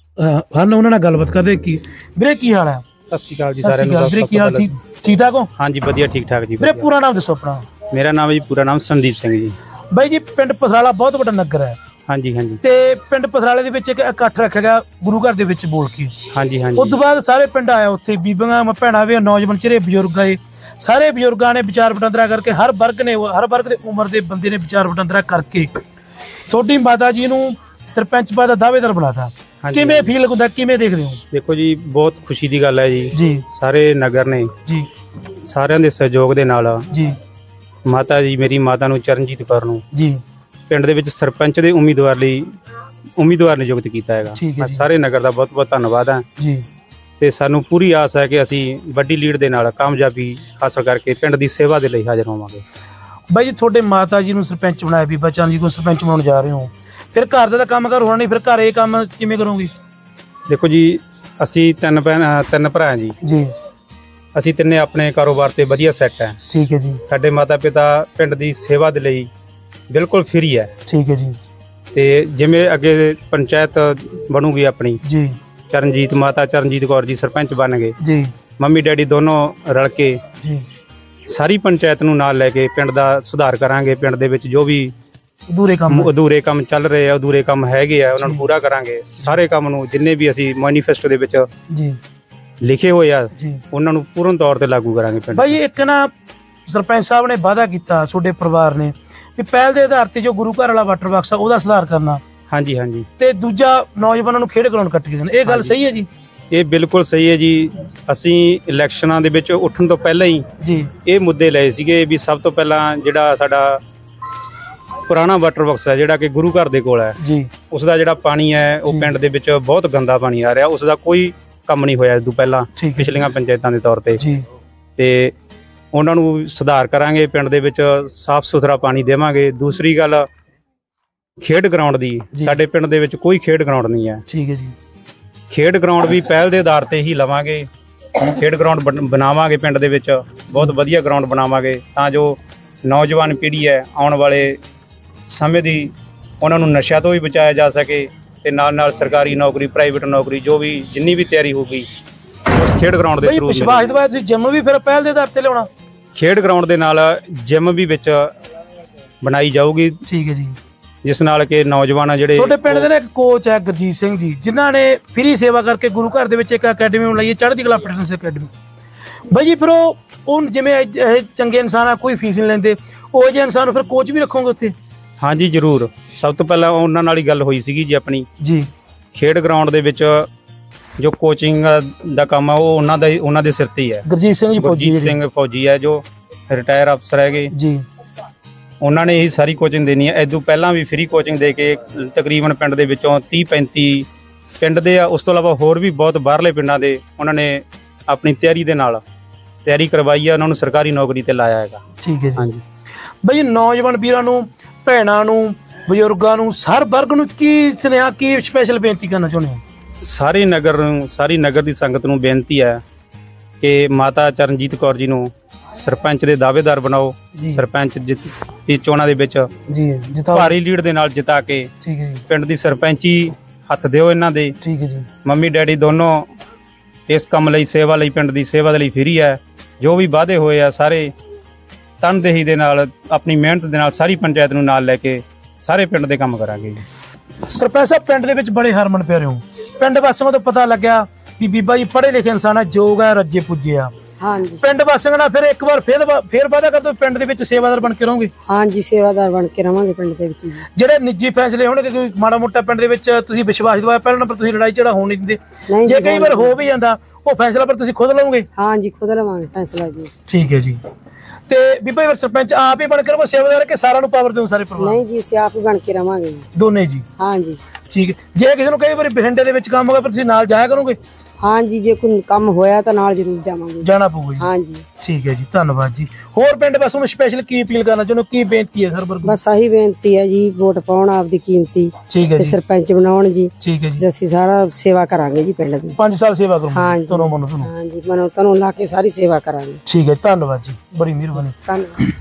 ਹਨ, ਉਹਨਾਂ ਨਾਲ ਗੱਲਬਾਤ ਕਰਦੇ। ਕੀ ਵੀਰੇ ਕੀ ਹਾਲ ਹੈ? ਸਤਿ ਸ਼੍ਰੀ ਅਕਾਲ ਜੀ ਸਾਰਿਆਂ ਨੂੰ। ਵੀਰੇ ਕੀ ਹਾਲ? ਠੀਕ ਠੀਕ ਠਾਕ ਹੋ? ਹਾਂਜੀ ਵਧੀਆ ਠੀਕ ਠਾਕ ਜੀ। ਵੀਰੇ ਪੂਰਾ ਨਾਮ ਦੱਸੋ ਆਪਣਾ। ਮੇਰਾ ਨਾਮ ਹੈ ਜੀ, ਪੂਰਾ ਨਾਮ ਸੰਦੀਪ ਸਿੰਘ ਜੀ। ਬਾਈ ਜੀ ਪਿੰਡ ਪਥਰਾਲਾ ਬਹੁਤ ਵੱਡਾ ਨਗਰ ਹੈ। ਹਾਂਜੀ ਹਾਂਜੀ। ਤੇ ਪਿੰਡ ਪਥਰਾਲੇ ਦੇ ਵਿੱਚ ਇੱਕ ਇਕੱਠ ਰੱਖਿਆ ਗਿਆ ਗੁਰੂ ਘਰ ਦੇ ਵਿੱਚ ਬੋਲ ਕੇ। ਹਾਂਜੀ ਹਾਂਜੀ। ਉਸ ਤੋਂ ਬਾਅਦ ਸਾਰੇ ਪਿੰਡ ਆਇਆ, ਉੱਥੇ ਬੀਬੀਆਂ ਭੈਣਾਂ ਵੀ, ਨੌਜਵਾਨ ਚਿਹਰੇ ਬਜ਼ੁਰਗ ਆਏ, ਸਾਰੇ ਬਜ਼ੁਰਗਾਂ ਨੇ ਵਿਚਾਰ ਵਟਾਂਦਰਾ ਕਰਕੇ, ਹਰ ਵਰਗ ਨੇ ਹਰ ਵਰਗ ਦੇ ਉਮਰ ਦੇ ਬੰਦੇ ਨੇ ਵਿਚਾਰ ਵਟਾਂਦਰਾ ਕਰਕੇ ਤੁਹਾਡੀ ਮਾਤਾ ਜੀ ਨੂੰ ਸਰਪੰਚ ਪਦ ਦਾ ਦਾਅਵੇਦਾਰ ਬਣਾਤਾ। ਕਿਵੇਂ ਫੀਲ ਹੁੰਦਾ, ਕਿਵੇਂ ਦੇਖਦੇ ਹੋ? ਦੇਖੋ ਜੀ, ਬਹੁਤ ਖੁਸ਼ੀ ਦੀ ਗੱਲ ਹੈ ਜੀ। ਜੀ ਸਾਰੇ ਨਗਰ ਨੇ ਜੀ ਸਾਰਿਆਂ ਦੇ ਸਹਿਯੋਗ ਦੇ ਨਾਲ ਜੀ ਮਾਤਾ ਜੀ, ਮੇਰੀ ਮਾਤਾ ਨੂੰ ਚਰਨਜੀਤ ਕੌਰ ਨੂੰ ਜੀ ਪਿੰਡ ਦੇ ਵਿੱਚ ਸਰਪੰਚ ਦੇ ਉਮੀਦਵਾਰ ਲਈ ਉਮੀਦਵਾਰ ਨਿਯੁਕਤ ਕੀਤਾ ਹੈਗਾ। ਮੈਂ ਸਾਰੇ ਨਗਰ ਦਾ ਬਹੁਤ ਬਹੁਤ ਧੰਨਵਾਦ ਹੈ ਜੀ। ਤੇ ਸਾਨੂੰ ਪੂਰੀ ਆਸ ਹੈ ਕਿ ਅਸੀਂ ਵੱਡੀ ਲੀਡ ਦੇ ਨਾਲ ਕਾਮਯਾਬੀ ਹਾਸਲ ਕਰਕੇ ਪਿੰਡ ਦੀ ਸੇਵਾ ਦੇ ਲਈ ਹਾਜ਼ਰ ਹੋਵਾਂਗੇ। ਬਾਈ ਜੀ ਤੁਹਾਡੇ ਮਾਤਾ ਜੀ ਨੂੰ ਸਰਪੰਚ ਬਣਾਇਆ, ਬੀਬਾ ਚਰਨਜੀਤ ਕੌਰ ਸਰਪੰਚ ਬਣਾਉਣ ਜਾ ਰਹੇ ਹੋ, ਫਿਰ ਘਰ ਦਾ ਤਾਂ ਕੰਮ ਕਰ ਹੋਣਾ ਨਹੀਂ, ਫਿਰ ਘਰ ਇਹ ਕੰਮ ਕਿਵੇਂ ਕਰੋਗੇ? ਦੇਖੋ ਜੀ, ਅਸੀਂ ਤਿੰਨ ਭੈਣ ਤਿੰਨ ਭਰਾ ਜੀ ਜੀ। ਅਸੀਂ ਤਿੰਨੇ ਆਪਣੇ ਕਾਰੋਬਾਰ ਤੇ ਵਧੀਆ ਸੈੱਟ ਹੈ। ਠੀਕ ਹੈ ਜੀ। ਸਾਡੇ ਮਾਤਾ ਪਿਤਾ ਪਿੰਡ ਦੀ ਸੇਵਾ ਦੇ ਲਈ ਬਿਲਕੁਲ ਫਰੀ ਹੈ। ਠੀਕ ਹੈ ਜੀ। ਤੇ ਜਿਵੇਂ ਅੱਗੇ ਪੰਚਾਇਤ ਬਣੂਗੀ ਆਪਣੀ ਜੀ, ਚਰਨਜੀਤ ਮਾਤਾ ਚਰਨਜੀਤ ਕੌਰ ਜੀ ਸਰਪੰਚ ਬਣ ਗਏ ਜੀ, ਮੰਮੀ ਡੈਡੀ ਦੋਨੋਂ ਰਲ ਕੇ ਜੀ ਸਾਰੀ ਪੰਚਾਇਤ ਨੂੰ ਨਾਲ ਲੈ ਕੇ ਪਿੰਡ ਦਾ ਸੁਧਾਰ ਕਰਾਂਗੇ। ਪਿੰਡ ਦੇ ਵਿੱਚ ਜੋ ਵੀ ਅਧੂਰੇ ਕੰਮ ਅਧੂਰੇ ਕੰਮ ਚੱਲ ਰਹੇ ਆ, ਅਧੂਰੇ ਕੰਮ ਹੈਗੇ ਆ, ਉਹਨਾਂ ਨੂੰ ਪੂਰਾ ਕਰਾਂਗੇ। ਸਾਰੇ ਕੰਮ ਨੂੰ ਜਿੰਨੇ ਵੀ ਅਸੀਂ ਮੈਨੀਫੈਸਟੋ ਦੇ ਵਿੱਚ ਜੀ ਲਿਖੇ ਹੋਏ ਆ ਉਹਨਾਂ ਨੂੰ ਪੂਰਨ ਤੌਰ ਤੇ ਲਾਗੂ ਕਰਾਂਗੇ ਪਿੰਡ। ਬਾਈ ਇੱਕ ਨਾ ਸਰਪੰਚ ਸਾਹਿਬ ਨੇ ਵਾਅਦਾ ਕੀਤਾ ਤੁਹਾਡੇ ਪਰਿਵਾਰ ਨੇ ਵੀ ਪਹਿਲ ਦੇ ਆਧਾਰ ਤੇ ਜੋ ਗੁਰੂ ਘਰ ਵਾਲਾ ਵਾਟਰ ਬਾਕਸ ਆ ਉਹਦਾ ਸੁਧਾਰ ਕਰਨਾ। ਹਾਂਜੀ ਹਾਂਜੀ। ਤੇ ਦੂਜਾ ਨੌਜਵਾਨਾਂ ਨੂੰ ਖੇਡ ਗਰਾਊਂਡ ਕੱਟ ਕੇ ਦੇਣਾ, ਇਹ ਗੱਲ ਸਹੀ ਹੈ ਜੀ? ਇਹ ਬਿਲਕੁਲ ਸਹੀ ਹੈ ਜੀ। ਅਸੀਂ ਇਲੈਕਸ਼ਨਾਂ ਦੇ ਵਿੱਚ ਉੱਠਣ ਤੋਂ ਪਹਿਲਾਂ ਹੀ ਜੀ ਇਹ ਮੁੱਦੇ ਲਏ ਸੀਗੇ ਵੀ ਸਭ ਤੋਂ ਪਹਿਲਾਂ ਜਿਹੜਾ ਸਾਡਾ ਪੁਰਾਣਾ ਵਾਟਰ ਬਾਕਸ ਹੈ ਜਿਹੜਾ ਕਿ ਗੁਰੂ ਘਰ ਦੇ ਕੋਲ ਹੈ ਜੀ, ਉਸ ਦਾ ਜਿਹੜਾ ਪਾਣੀ ਹੈ ਉਹ ਪਿੰਡ ਦੇ ਵਿੱਚ ਬਹੁਤ ਗੰਦਾ ਪਾਣੀ ਆ ਰਿਹਾ, ਉਸ ਦਾ ਕੋਈ ਕੰਮ ਨਹੀਂ ਹੋਇਆ ਇਸ ਤੋਂ ਪਹਿਲਾਂ ਪਿਛਲੀਆਂ ਪੰਚਾਇਤਾਂ ਦੇ ਤੌਰ ਤੇ। ਤੇ ਉਹਨਾਂ ਨੂੰ ਸੁਧਾਰ ਕਰਾਂਗੇ, ਪਿੰਡ ਦੇ ਵਿੱਚ ਸਾਫ਼ ਸੁਥਰਾ ਪਾਣੀ ਦੇਵਾਂਗੇ। ਦੂਸਰੀ ਗੱਲ ਖੇਡ ਗਰਾਊਂਡ ਦੀ, ਸਾਡੇ ਪਿੰਡ ਦੇ ਵਿੱਚ ਕੋਈ ਖੇਡ ਗਰਾਊਂਡ ਨਹੀਂ ਹੈ। ਠੀਕ ਹੈ ਜੀ। ਖੇਡ ਗਰਾਊਂਡ ਵੀ ਪਹਿਲ ਦੇ ਆਧਾਰ ਤੇ ਹੀ ਲਵਾਂਗੇ। ਖੇਡ ਗਰਾਊਂਡ ਬਣਾਵਾਂਗੇ ਪਿੰਡ ਦੇ ਵਿੱਚ, ਬਹੁਤ ਵਧੀਆ ਗਰਾਊਂਡ ਬਣਾਵਾਂਗੇ ਤਾਂ ਜੋ ਨੌਜਵਾਨ ਪੀੜ੍ਹੀ ਹੈ ਆਉਣ ਵਾਲੇ ਸਮੇਂ ਦੀ ਉਹਨਾਂ ਨੂੰ ਨਸ਼ਿਆਂ ਤੋਂ ਵੀ ਬਚਾਇਆ ਜਾ ਸਕੇ ਤੇ ਨਾਲ ਨਾਲ ਸਰਕਾਰੀ ਨੌਕਰੀ ਪ੍ਰਾਈਵੇਟ ਨੌਕਰੀ ਜੋ ਵੀ ਜਿੰਨੀ ਵੀ ਤਿਆਰੀ ਹੋਊਗੀ ਉਸ ਖੇਡ ਗਰਾਊਂਡ ਦੇ ਥਰੂ ਵਿਸ਼ਵਾਸ ਦੇ ਬਾਅਦ ਜਿਮ ਵੀ ਫਿਰ ਪਹਿਲ ਦੇ ਆਧਾਰ ਤੇ ਲਿਆਉਣਾ ਖੇਡ ਗਰਾਊਂਡ ਦੇ ਨਾਲ ਜਿਮ ਵੀ ਵਿੱਚ ਬਣਾਈ ਜਾਊਗੀ। ਠੀਕ ਹੈ ਜੀ। ਜਿਸ ਨਾਲ ਕਿ ਨੌਜਵਾਨ ਜਿਹੜੇ ਤੁਹਾਡੇ ਪਿੰਡ ਦੇ ਨੇ ਇੱਕ ਕੋਚ ਹੈ ਗੁਰਜੀਤ ਸਿੰਘ ਜੀ ਜਿਨ੍ਹਾਂ ਨੇ ਫ੍ਰੀ ਸੇਵਾ ਕਰਕੇ ਗੁਰੂ ਘਰ ਦੇ ਵਿੱਚ ਇੱਕ ਅਕੈਡਮੀ ਬਣਾਈ ਹੈ ਚੜ੍ਹਦੀ ਕਲਾ ਫਿਟਨੈਸ ਅਕੈਡਮੀ। ਬਾਈ ਜੀ ਫਿਰ ਉਹ ਉਹ ਜਿਵੇਂ ਇਹ ਚੰਗੇ ਇਨਸਾਨ ਆ ਕੋਈ ਫੀਸ ਨਹੀਂ ਲੈਂਦੇ ਉਹ ਜਿਹੇ ਇਨਸਾਨ ਫਿਰ ਕੋਚ ਵੀ ਰੱਖੋਗੇ ਉੱਥੇ? ਹਾਂਜੀ ਜ਼ਰੂਰ। ਸਭ ਤੋਂ ਪਹਿਲਾਂ ਉਹਨਾਂ ਨਾਲ ਹੀ ਗੱਲ ਹੋਈ ਸੀਗੀ ਜੀ ਆਪਣੀ ਜੀ। ਖੇਡ ਗਰਾਊਂਡ ਦੇ ਵਿੱਚ ਜੋ ਕੋਚਿੰਗ ਦਾ ਕੰਮ ਆ ਉਹ ਉਹਨਾਂ ਦਾ ਉਹਨਾਂ ਦੇ ਸਿਰ ਤੇ ਹੀ ਹੈ। ਗੁਰਜੀਤ ਸਿੰਘ ਜੀ ਗੁਰਜੀਤ ਸਿੰਘ ਫੌਜੀ ਹੈ ਜੋ ਰਿਟਾਇਰ ਅਫਸਰ ਹੈਗੇ ਜੀ। ਉਹਨਾਂ ਨੇ ਹੀ ਸਾਰੀ ਕੋਚਿੰਗ ਦੇਣੀ ਹੈ। ਇਦੋਂ ਪਹਿਲਾਂ ਵੀ ਫ੍ਰੀ ਕੋਚਿੰਗ ਦੇ ਕੇ ਤਕਰੀਬਨ ਪਿੰਡ ਦੇ ਵਿੱਚੋਂ ਤੀਹ ਪੈਂਤੀ ਪਿੰਡ ਦੇ ਆ ਉਸ ਤੋਂ ਇਲਾਵਾ ਹੋਰ ਵੀ ਬਹੁਤ ਬਾਹਰਲੇ ਪਿੰਡਾਂ ਦੇ ਉਹਨਾਂ ਨੇ ਆਪਣੀ ਤਿਆਰੀ ਦੇ ਨਾਲ ਤਿਆਰੀ ਕਰਵਾਈ ਹੈ ਉਹਨਾਂ ਨੂੰ ਸਰਕਾਰੀ ਨੌਕਰੀ ਤੇ ਲਾਇਆ ਹੈਗਾ। ਠੀਕ ਹੈ ਜੀ। ਹਾਂਜੀ ਬਈ ਨੌਜਵਾਨ ਵੀਰਾਂ ਨੂੰ ਭੈਣਾਂ ਨੂੰ ਬਜ਼ੁਰਗਾਂ ਨੂੰ ਹਰ ਵਰਗ ਨੂੰ ਕੀ ਸੁਨੇਹਾ ਕੀ ਸਪੈਸ਼ਲ ਬੇਨਤੀ ਕਰਨਾ ਚਾਹੁੰਦੇ ਹੋ? ਸਾਰੇ ਨਗਰ ਨੂੰ ਸਾਰੀ ਨਗਰ ਦੀ ਸੰਗਤ ਨੂੰ ਬੇਨਤੀ ਹੈ ਕਿ ਮਾਤਾ ਚਰਨਜੀਤ ਕੌਰ ਜੀ ਨੂੰ ਸਰਪੰਚ ਦੇ ਦਾਅਵੇਦਾਰ ਬਣਾਓ। ਸਰਪੰਚ ਦੀ ਚੋਣਾਂ ਦੇ ਵਿੱਚ ਜੀ ਭਾਰੀ ਲੀਡ ਦੇ ਨਾਲ ਜਿਤਾ ਕੇ ਠੀਕ ਹੈ ਜੀ ਪਿੰਡ ਦੀ ਸਰਪੰਚੀ ਹੱਥ ਦਿਓ ਇਹਨਾਂ ਦੇ। ਠੀਕ ਹੈ ਜੀ। ਮੰਮੀ ਡੈਡੀ ਦੋਨੋਂ ਇਸ ਕੰਮ ਲਈ ਸੇਵਾ ਲਈ ਪਿੰਡ ਦੀ ਸੇਵਾ ਦੇ ਲਈ ਫ੍ਰੀ ਹੈ। ਜੋ ਵੀ ਵਾਅਦੇ ਹੋਏ ਆ ਸਾਰੇ ਤਨਦੇਹੀ ਦੇ ਨਾਲ ਆਪਣੀ ਮਿਹਨਤ ਦੇ ਨਾਲ ਸਾਰੀ ਪੰਚਾਇਤ ਨੂੰ ਨਾਲ ਲੈ ਕੇ ਸਾਰੇ ਪਿੰਡ ਦੇ ਕੰਮ ਕਰਾਂਗੇ ਜੀ। ਸਰਪੰਚ ਸਾਹਿਬ ਪਿੰਡ ਦੇ ਵਿੱਚ ਬੜੇ ਹਰਮਨ ਪਿਆਰੇ ਹੋ ਪਿੰਡ ਵਾਸੀਆਂ ਤੋਂ ਪਤਾ ਲੱਗਿਆ ਵੀ ਬੀਬਾ ਜੀ ਪੜ੍ਹੇ ਲਿਖੇ ਇਨਸਾਨ ਆ ਯੋਗ ਆ ਰੱਜੇ ਪੁੱਜੇ ਆ। ਹਾਂਜੀ ਪਿੰਡ ਵਾਸੀਆਂ ਨਾਲ ਫਿਰ ਇੱਕ ਵਾਰ ਫੇਰ ਫੇਰ ਵਾਅਦਾ ਕਰ ਦੋ ਪਿੰਡ ਦੇ ਵਿੱਚ ਸੇਵਾਦਾਰ ਬਣ ਕੇ ਰਹੋਗੇ? ਹਾਂਜੀ ਸੇਵਾਦਾਰ ਬਣ ਕੇ ਰਵਾਂਗੇ ਪਿੰਡ ਦੇ ਵਿੱਚ ਜੀ। ਜਿਹੜੇ ਨਿੱਜੀ ਫੈਸਲੇ ਹੋਣਗੇ ਕੋਈ ਮਾੜਾ ਮੋਟਾ ਪਿੰਡ ਦੇ ਵਿੱਚ ਤੁਸੀਂ ਵਿਸ਼ਵਾਸ ਦਵਾਇਆ ਪਹਿਲਾਂ ਨੰਬਰ ਤੁਸੀਂ ਲੜਾਈ ਝੜਾ ਹੋਣ ਨਹੀਂ ਦਿੰਦੇ ਜੇ ਕਈ ਵਾਰ ਹੋ ਵੀ ਜਾਂਦਾ ਉਹ ਫੈਸਲਾ ਪਰ ਤੁਸੀਂ ਖੁਦ ਲਓਗੇ? ਹਾਂਜੀ ਖੁਦ ਲਵਾਂਗੇ ਫੈਸਲਾ ਜੀ। ਠੀਕ ਹੈ ਜੀ। ਤੇ ਬੀਬਾ ਜੀ ਸਰਪੰਚ ਆਪ ਹੀ ਬਣ ਕੇ ਰਹੋ ਸੇਵਾਦਾਰ ਕਿ ਸਾਰਿਆਂ ਨੂੰ ਪਾਵਰ ਦਿਓ ਸਾਰੇ ਪਰਿਵਾਰ? ਨਹੀਂ ਜੀ ਅਸੀਂ ਆਪ ਹੀ ਬਣ ਕੇ ਰਵਾਂਗੇ ਜੀ ਦੋਨੇ ਜੀ। ਹਾਂਜੀ ਠੀਕ ਹੈ। ਜੇ ਕਿਸੇ ਨੂੰ ਕਈ ਵਾਰੀ ਬਠਿੰਡੇ ਦੇ ਵਿੱਚ ਕੰਮ ਹੋਗਾ ਪਰ ਤੁਸੀਂ ਨਾਲ ਜਾਇਆ ਕਰੋਗੇ? ਹਾਂਜੀ ਜੇ ਕੋਈ ਕੰਮ ਹੋਇਆ ਤਾਂ ਨਾਲ ਜ਼ਰੂਰ ਜਾਵਾਂਗੇ ਜਾਣਾ ਪਊਗਾ ਜੀ। ਹਾਂਜੀ ਠੀਕ ਹੈ ਜੀ ਧੰਨਵਾਦ ਜੀ। ਹੋਰ ਪਿੰਡ ਬਸ ਨੂੰ ਸਪੈਸ਼ਲ ਕੀ ਅਪੀਲ ਕਰਨਾ ਚਾਹੁੰਦੇ ਕੀ ਬੇਨਤੀ ਹੈ ਸਰ ਵਰਗ? ਬਸ ਆਹੀ ਬੇਨਤੀ ਹੈ ਜੀ ਵੋਟ ਪਾਉਣ ਆਪਦੀ ਕੀਮਤੀ ਠੀਕ ਹੈ ਜੀ ਸਰਪੰਚ ਬਣਾਉਣ ਜੀ। ਠੀਕ ਹੈ ਜੀ। ਅਸੀਂ ਸਾਰਾ ਸੇਵਾ ਕਰਾਂਗੇ ਜੀ ਪਿੰਡ ਦੀ ਪੰਜ ਸਾਲ ਸੇਵਾ ਕਰੂੰਗੇ। ਹਾਂਜੀ ਤੁਹਾਨੂੰ ਮਨੋ ਤੁਹਾਨੂੰ ਹਾਂਜੀ ਮਨੋ ਤੁਹਾਨੂੰ ਲਾ ਕੇ ਸਾਰੀ ਸੇਵਾ ਕਰਾਂਗੇ। ਠੀਕ ਹੈ ਧੰਨਵਾਦ ਜੀ ਬੜੀ ਮਿਹਰਬਾਨੀ ਧੰਨਵਾਦ।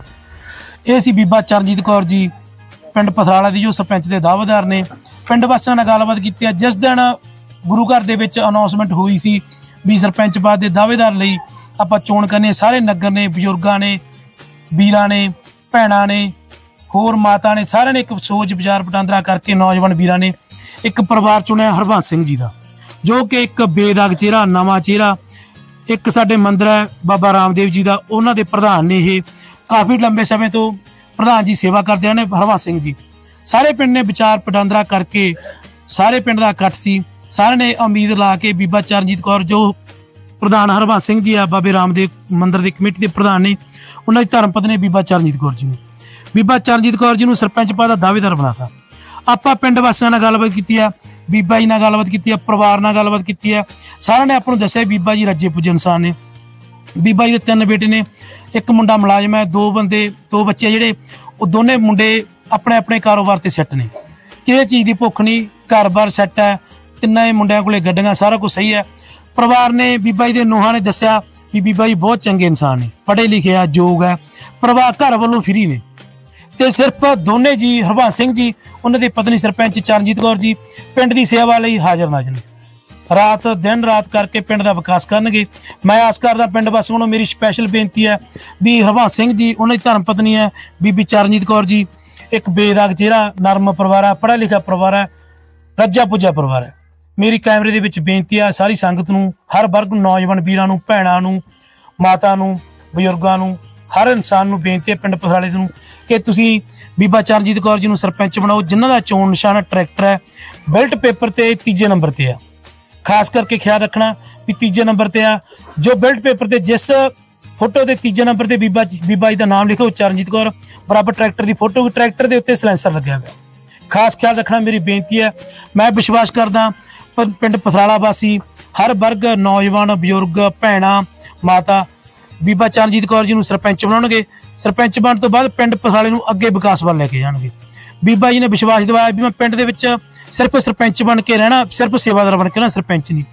ਇਹ ਸੀ ਬੀਬਾ ਚਰਨਜੀਤ ਕੌਰ ਜੀ ਪਿੰਡ ਪਥਰਾਲਾ ਦੀ ਜੋ ਸਰਪੰਚ ਦੇ ਦਾਅਵੇਦਾਰ ਨੇ। ਪਿੰਡ ਵਾਸੀਆਂ ਨਾਲ ਗੱਲਬਾਤ ਕੀਤੀ ਹੈ ਜਿਸ ਦਿਨ ਗੁਰੂ ਘਰ ਦੇ ਵਿੱਚ ਅਨਾਉਂਸਮੈਂਟ ਹੋਈ ਸੀ ਵੀ ਸਰਪੰਚ ਪਦ ਦੇ ਦਾਅਵੇਦਾਰ ਲਈ ਆਪਾਂ ਚੋਣ ਕਰਨੀ। ਸਾਰੇ ਨਗਰ ਨੇ ਬਜ਼ੁਰਗਾਂ ਨੇ ਵੀਰਾਂ ਨੇ ਭੈਣਾਂ ਨੇ ਹੋਰ ਮਾਤਾ ਨੇ ਸਾਰਿਆਂ ਨੇ ਇੱਕ ਸੋਚ ਵਿਚਾਰ ਵਟਾਂਦਰਾ ਕਰਕੇ ਨੌਜਵਾਨ ਵੀਰਾਂ ਨੇ ਇੱਕ ਪਰਿਵਾਰ ਚੁਣਿਆ ਹਰਬੰਸ ਸਿੰਘ ਜੀ ਦਾ ਜੋ ਕਿ ਇੱਕ ਬੇਦਾਗ ਚਿਹਰਾ ਨਵਾਂ ਚਿਹਰਾ। ਇੱਕ ਸਾਡੇ ਮੰਦਰ ਹੈ ਬਾਬਾ ਰਾਮਦੇਵ ਜੀ ਦਾ ਉਹਨਾਂ ਦੇ ਪ੍ਰਧਾਨ ਨੇ ਇਹ ਕਾਫੀ ਲੰਬੇ ਸਮੇਂ ਤੋਂ ਪ੍ਰਧਾਨ ਜੀ ਸੇਵਾ ਕਰਦੇ ਨੇ ਹਰਬੰਸ ਸਿੰਘ ਜੀ। ਸਾਰੇ ਪਿੰਡ ਨੇ ਵਿਚਾਰ ਵਟਾਂਦਰਾ ਕਰਕੇ ਸਾਰੇ ਪਿੰਡ ਦਾ ਇਕੱਠ ਸੀ ਸਾਰਿਆਂ ਨੇ ਉਮੀਦ ਲਾ ਕੇ ਬੀਬਾ ਚਰਨਜੀਤ ਕੌਰ ਜੋ ਪ੍ਰਧਾਨ ਹਰਬੰਸ ਸਿੰਘ ਜੀ ਆ ਬਾਬੇ ਰਾਮਦੇਵ ਮੰਦਿਰ ਦੀ ਕਮੇਟੀ ਦੇ ਪ੍ਰਧਾਨ ਨੇ ਉਹਨਾਂ ਦੀ ਧਰਮ ਪਤਨੀ ਬੀਬਾ ਚਰਨਜੀਤ ਕੌਰ ਜੀ ਨੂੰ ਬੀਬਾ ਚਰਨਜੀਤ ਕੌਰ ਜੀ ਨੂੰ ਸਰਪੰਚ ਪਦ ਦਾ ਦਾਅਵੇਦਾਰ ਬਣਾਤਾ। ਆਪਾਂ ਪਿੰਡ ਵਾਸੀਆਂ ਨਾਲ ਗੱਲਬਾਤ ਕੀਤੀ ਆ ਬੀਬਾ ਜੀ ਨਾਲ ਗੱਲਬਾਤ ਕੀਤੀ ਆ ਪਰਿਵਾਰ ਨਾਲ ਗੱਲਬਾਤ ਕੀਤੀ ਆ ਸਾਰਿਆਂ ਨੇ ਆਪਾਂ ਨੂੰ ਦੱਸਿਆ ਬੀਬਾ ਜੀ ਰੱਜੇ ਪੁੱਜੇ ਇਨਸਾਨ ਨੇ। ਬੀਬਾ ਜੀ ਦੇ ਤਿੰਨ ਬੇਟੇ ਨੇ ਇੱਕ ਮੁੰਡਾ ਮੁਲਾਜ਼ਮ ਹੈ ਦੋ ਬੰਦੇ ਦੋ ਬੱਚੇ ਜਿਹੜੇ ਉਹ ਦੋਨੇ ਮੁੰਡੇ ਆਪਣੇ ਆਪਣੇ ਕਾਰੋਬਾਰ ਤੇ ਸੈੱਟ ਨੇ ਕਿਸੇ ਚੀਜ਼ ਦੀ ਭੁੱਖ ਨਹੀਂ ਘਰ-ਬਾਰ ਸੈੱਟ ਹੈ ਤਿੰਨਾਂ ਹੀ ਮੁੰਡਿਆਂ ਕੋਲੇ ਗੱਡੀਆਂ ਸਾਰਾ ਕੁਝ ਸਹੀ ਹੈ। ਪਰਿਵਾਰ ਨੇ ਬੀਬਾ ਜੀ ਦੇ ਨੂੰਹਾਂ ਨੇ ਦੱਸਿਆ ਵੀ ਬੀਬਾ ਜੀ ਬਹੁਤ ਚੰਗੇ ਇਨਸਾਨ ਨੇ ਪੜ੍ਹੇ ਲਿਖੇ ਆ ਯੋਗ ਹੈ ਪਰਿਵਾਰ ਘਰ ਵੱਲੋਂ ਫ੍ਰੀ ਨੇ ਤੇ ਸਿਰਫ ਦੋਨੇ ਜੀ ਹਰਬੰਸ ਸਿੰਘ ਜੀ ਉਹਨਾਂ ਦੀ ਪਤਨੀ ਸਰਪੰਚ ਚਰਨਜੀਤ ਕੌਰ ਜੀ ਪਿੰਡ ਦੀ ਸੇਵਾ ਲਈ ਹਾਜ਼ਰ ਨਾਜ਼ਰ ਨੇ ਰਾਤ ਦਿਨ ਰਾਤ ਕਰਕੇ ਪਿੰਡ ਦਾ ਵਿਕਾਸ ਕਰਨਗੇ। ਮੈਂ ਆਸ ਕਰਦਾ ਪਿੰਡ ਵਾਸੀਆਂ ਨੂੰ ਮੇਰੀ ਸਪੈਸ਼ਲ ਬੇਨਤੀ ਹੈ ਵੀ ਹਰਬੰਸ ਸਿੰਘ ਜੀ ਉਹਨਾਂ ਦੀ ਧਰਮ ਪਤਨੀ ਹੈ ਬੀਬੀ ਚਰਨਜੀਤ ਕੌਰ ਜੀ ਇੱਕ ਬੇਦਾਗ ਚਿਹਰਾ ਨਰਮ ਪਰਿਵਾਰ ਹੈ ਪੜ੍ਹਿਆ ਲਿਖਿਆ ਪਰਿਵਾਰ ਹੈ ਰੱਜਾ ਪੁੱਜਾ ਪਰਿਵਾਰ ਹੈ। ਮੇਰੀ ਕੈਮਰੇ ਦੇ ਵਿੱਚ ਬੇਨਤੀ ਹੈ ਸਾਰੀ ਸੰਗਤ ਨੂੰ ਹਰ ਵਰਗ ਨੂੰ ਨੌਜਵਾਨ ਵੀਰਾਂ ਨੂੰ ਭੈਣਾਂ ਨੂੰ ਮਾਤਾ ਨੂੰ ਬਜ਼ੁਰਗਾਂ ਨੂੰ ਹਰ ਇਨਸਾਨ ਨੂੰ ਬੇਨਤੀ ਹੈ ਪਿੰਡ ਪਥਰਾਲੇ ਨੂੰ ਕਿ ਤੁਸੀਂ ਬੀਬਾ ਚਰਨਜੀਤ ਕੌਰ ਜੀ ਨੂੰ ਸਰਪੰਚ ਬਣਾਓ ਜਿਨ੍ਹਾਂ ਦਾ ਚੋਣ ਨਿਸ਼ਾਨ ਟਰੈਕਟਰ ਹੈ ਬੈਲਟ ਪੇਪਰ ਤੇ ਤੀਜੇ ਨੰਬਰ ਤੇ ਆ। ਖਾਸ ਕਰਕੇ ਖਿਆਲ ਰੱਖਣਾ ਵੀ ਤੀਜੇ ਨੰਬਰ ਤੇ ਆ ਜੋ ਬੈਲਟ ਪੇਪਰ ਤੇ ਜਿਸ ਫੋਟੋ ਦੇ ਤੀਜੇ ਨੰਬਰ ਤੇ ਬੀਬਾ ਬੀਬਾ ਜੀ ਦਾ ਨਾਮ ਲਿਖੋ ਚਰਨਜੀਤ ਕੌਰ ਬਰਾਬਰ ਟਰੈਕਟਰ ਦੀ ਫੋਟੋ ਟਰੈਕਟਰ ਦੇ ਉੱਤੇ ਸਲੈਂਸਰ ਲੱਗਿਆ ਹੋਇਆ। ਖਾਸ ਖਿਆਲ ਰੱਖਣਾ ਮੇਰੀ ਬੇਨਤੀ ਹੈ। ਮੈਂ ਵਿਸ਼ਵਾਸ ਕਰਦਾ ਪਿੰਡ ਪਥਰਾਲਾ ਵਾਸੀ ਹਰ ਵਰਗ ਨੌਜਵਾਨ ਬਜ਼ੁਰਗ ਭੈਣਾਂ ਮਾਤਾ ਬੀਬਾ ਚਰਨਜੀਤ ਕੌਰ ਜੀ ਨੂੰ ਸਰਪੰਚ ਬਣਾਉਣਗੇ। ਸਰਪੰਚ ਬਣਨ ਤੋਂ ਬਾਅਦ ਪਿੰਡ ਪਥਰਾਲੇ ਨੂੰ ਅੱਗੇ ਵਿਕਾਸ ਵੱਲ ਲੈ ਕੇ ਜਾਣਗੇ। ਬੀਬਾ ਜੀ ਨੇ ਵਿਸ਼ਵਾਸ ਦਿਵਾਇਆ ਵੀ ਮੈਂ ਪਿੰਡ ਦੇ ਵਿੱਚ ਸਿਰਫ ਸਰਪੰਚ ਬਣ ਕੇ ਰਹਿਣਾ ਸਿਰਫ ਸੇਵਾਦਾਰ ਬਣ ਕੇ ਨਾ ਸਰਪੰਚ ਨਹੀਂ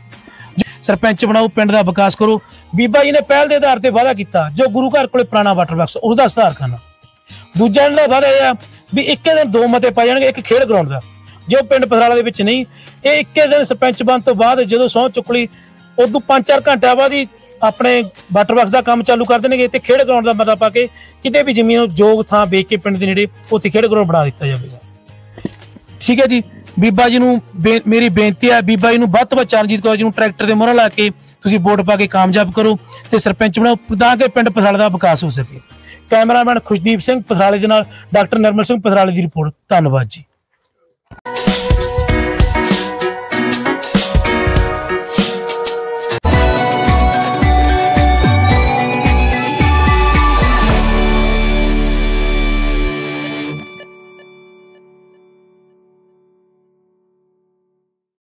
ਸਰਪੰਚ ਬਣਾਓ ਪਿੰਡ ਦਾ ਵਿਕਾਸ ਕਰੋ। ਬੀਬਾ ਜੀ ਨੇ ਪਹਿਲ ਦੇ ਆਧਾਰ ਤੇ ਵਾਅਦਾ ਕੀਤਾ ਜੋ ਗੁਰੂ ਘਰ ਕੋਲੇ ਪੁਰਾਣਾ ਵਾਟਰ ਬਾਕਸ ਉਸ ਦਾ ਸੁਧਾਰ ਕਰਨਾ ਦੂਜਾ ਇਹਨਾਂ ਦਾ ਵਾਅਦਾ ਇਹ ਆ ਵੀ ਇੱਕੇ ਦਿਨ ਦੋ ਮਤੇ ਪਾਏ ਜਾਣਗੇ ਇੱਕ ਖੇਡ ਗਰਾਊਂਡ ਦਾ, ਜੋ ਪਿੰਡ ਪਥਰਾਲਾ ਦੇ ਵਿੱਚ ਨਹੀਂ। ਇਹ ਇੱਕੇ ਦਿਨ ਸਰਪੰਚ ਬਣ ਤੋਂ ਬਾਅਦ ਜਦੋਂ ਸਹੁੰ ਚੁੱਕ ਲਈ ਉਦੋਂ ਪੰਜ ਚਾਰ ਘੰਟਿਆਂ ਬਾਅਦ ਹੀ ਆਪਣੇ ਵਾਟਰ ਬਾਕਸ ਦਾ ਕੰਮ ਚਾਲੂ ਕਰ ਦੇਣਗੇ ਤੇ ਖੇਡ ਗਰਾਊਂਡ ਦਾ ਮਤਾ ਪਾ ਕੇ ਕਿਤੇ ਵੀ ਜ਼ਮੀਨ ਯੋਗ ਥਾਂ ਵੇਚ ਕੇ ਪਿੰਡ ਦੇ ਨੇੜੇ ਉੱਥੇ ਖੇਡ ਗਰਾਊਂਡ ਬਣਾ ਦਿੱਤਾ ਜਾਵੇਗਾ। ਠੀਕ ਹੈ ਜੀ। ਬੀਬਾ ਜੀ ਨੂੰ ਮੇਰੀ ਬੇਨਤੀ ਹੈ, ਬੀਬਾ ਜੀ ਨੂੰ ਵੱਧ ਤੋਂ ਵੱਧ ਚਰਨਜੀਤ ਕੌਰ ਜੀ ਨੂੰ ਟਰੈਕਟਰ ਦੇ ਮੋਹਰਾਂ ਲਾ ਕੇ ਤੁਸੀਂ ਵੋਟ ਪਾ ਕੇ ਕਾਮਯਾਬ ਕਰੋ ਤੇ ਸਰਪੰਚ ਬਣਾਓ ਤਾਂ ਕਿ ਪਿੰਡ ਪਥਰਾਲੇ ਦਾ ਵਿਕਾਸ ਹੋ ਸਕੇ। ਕੈਮਰਾਮੈਨ ਖੁਸ਼ਦੀਪ ਸਿੰਘ ਪਥਰਾਲੇ ਦੇ ਨਾਲ ਡਾਕਟਰ ਨਿਰਮਲ ਸਿੰਘ ਪਥਰਾਲੇ ਦੀ ਰਿਪੋਰਟ। ਧੰਨਵਾਦ ਜੀ।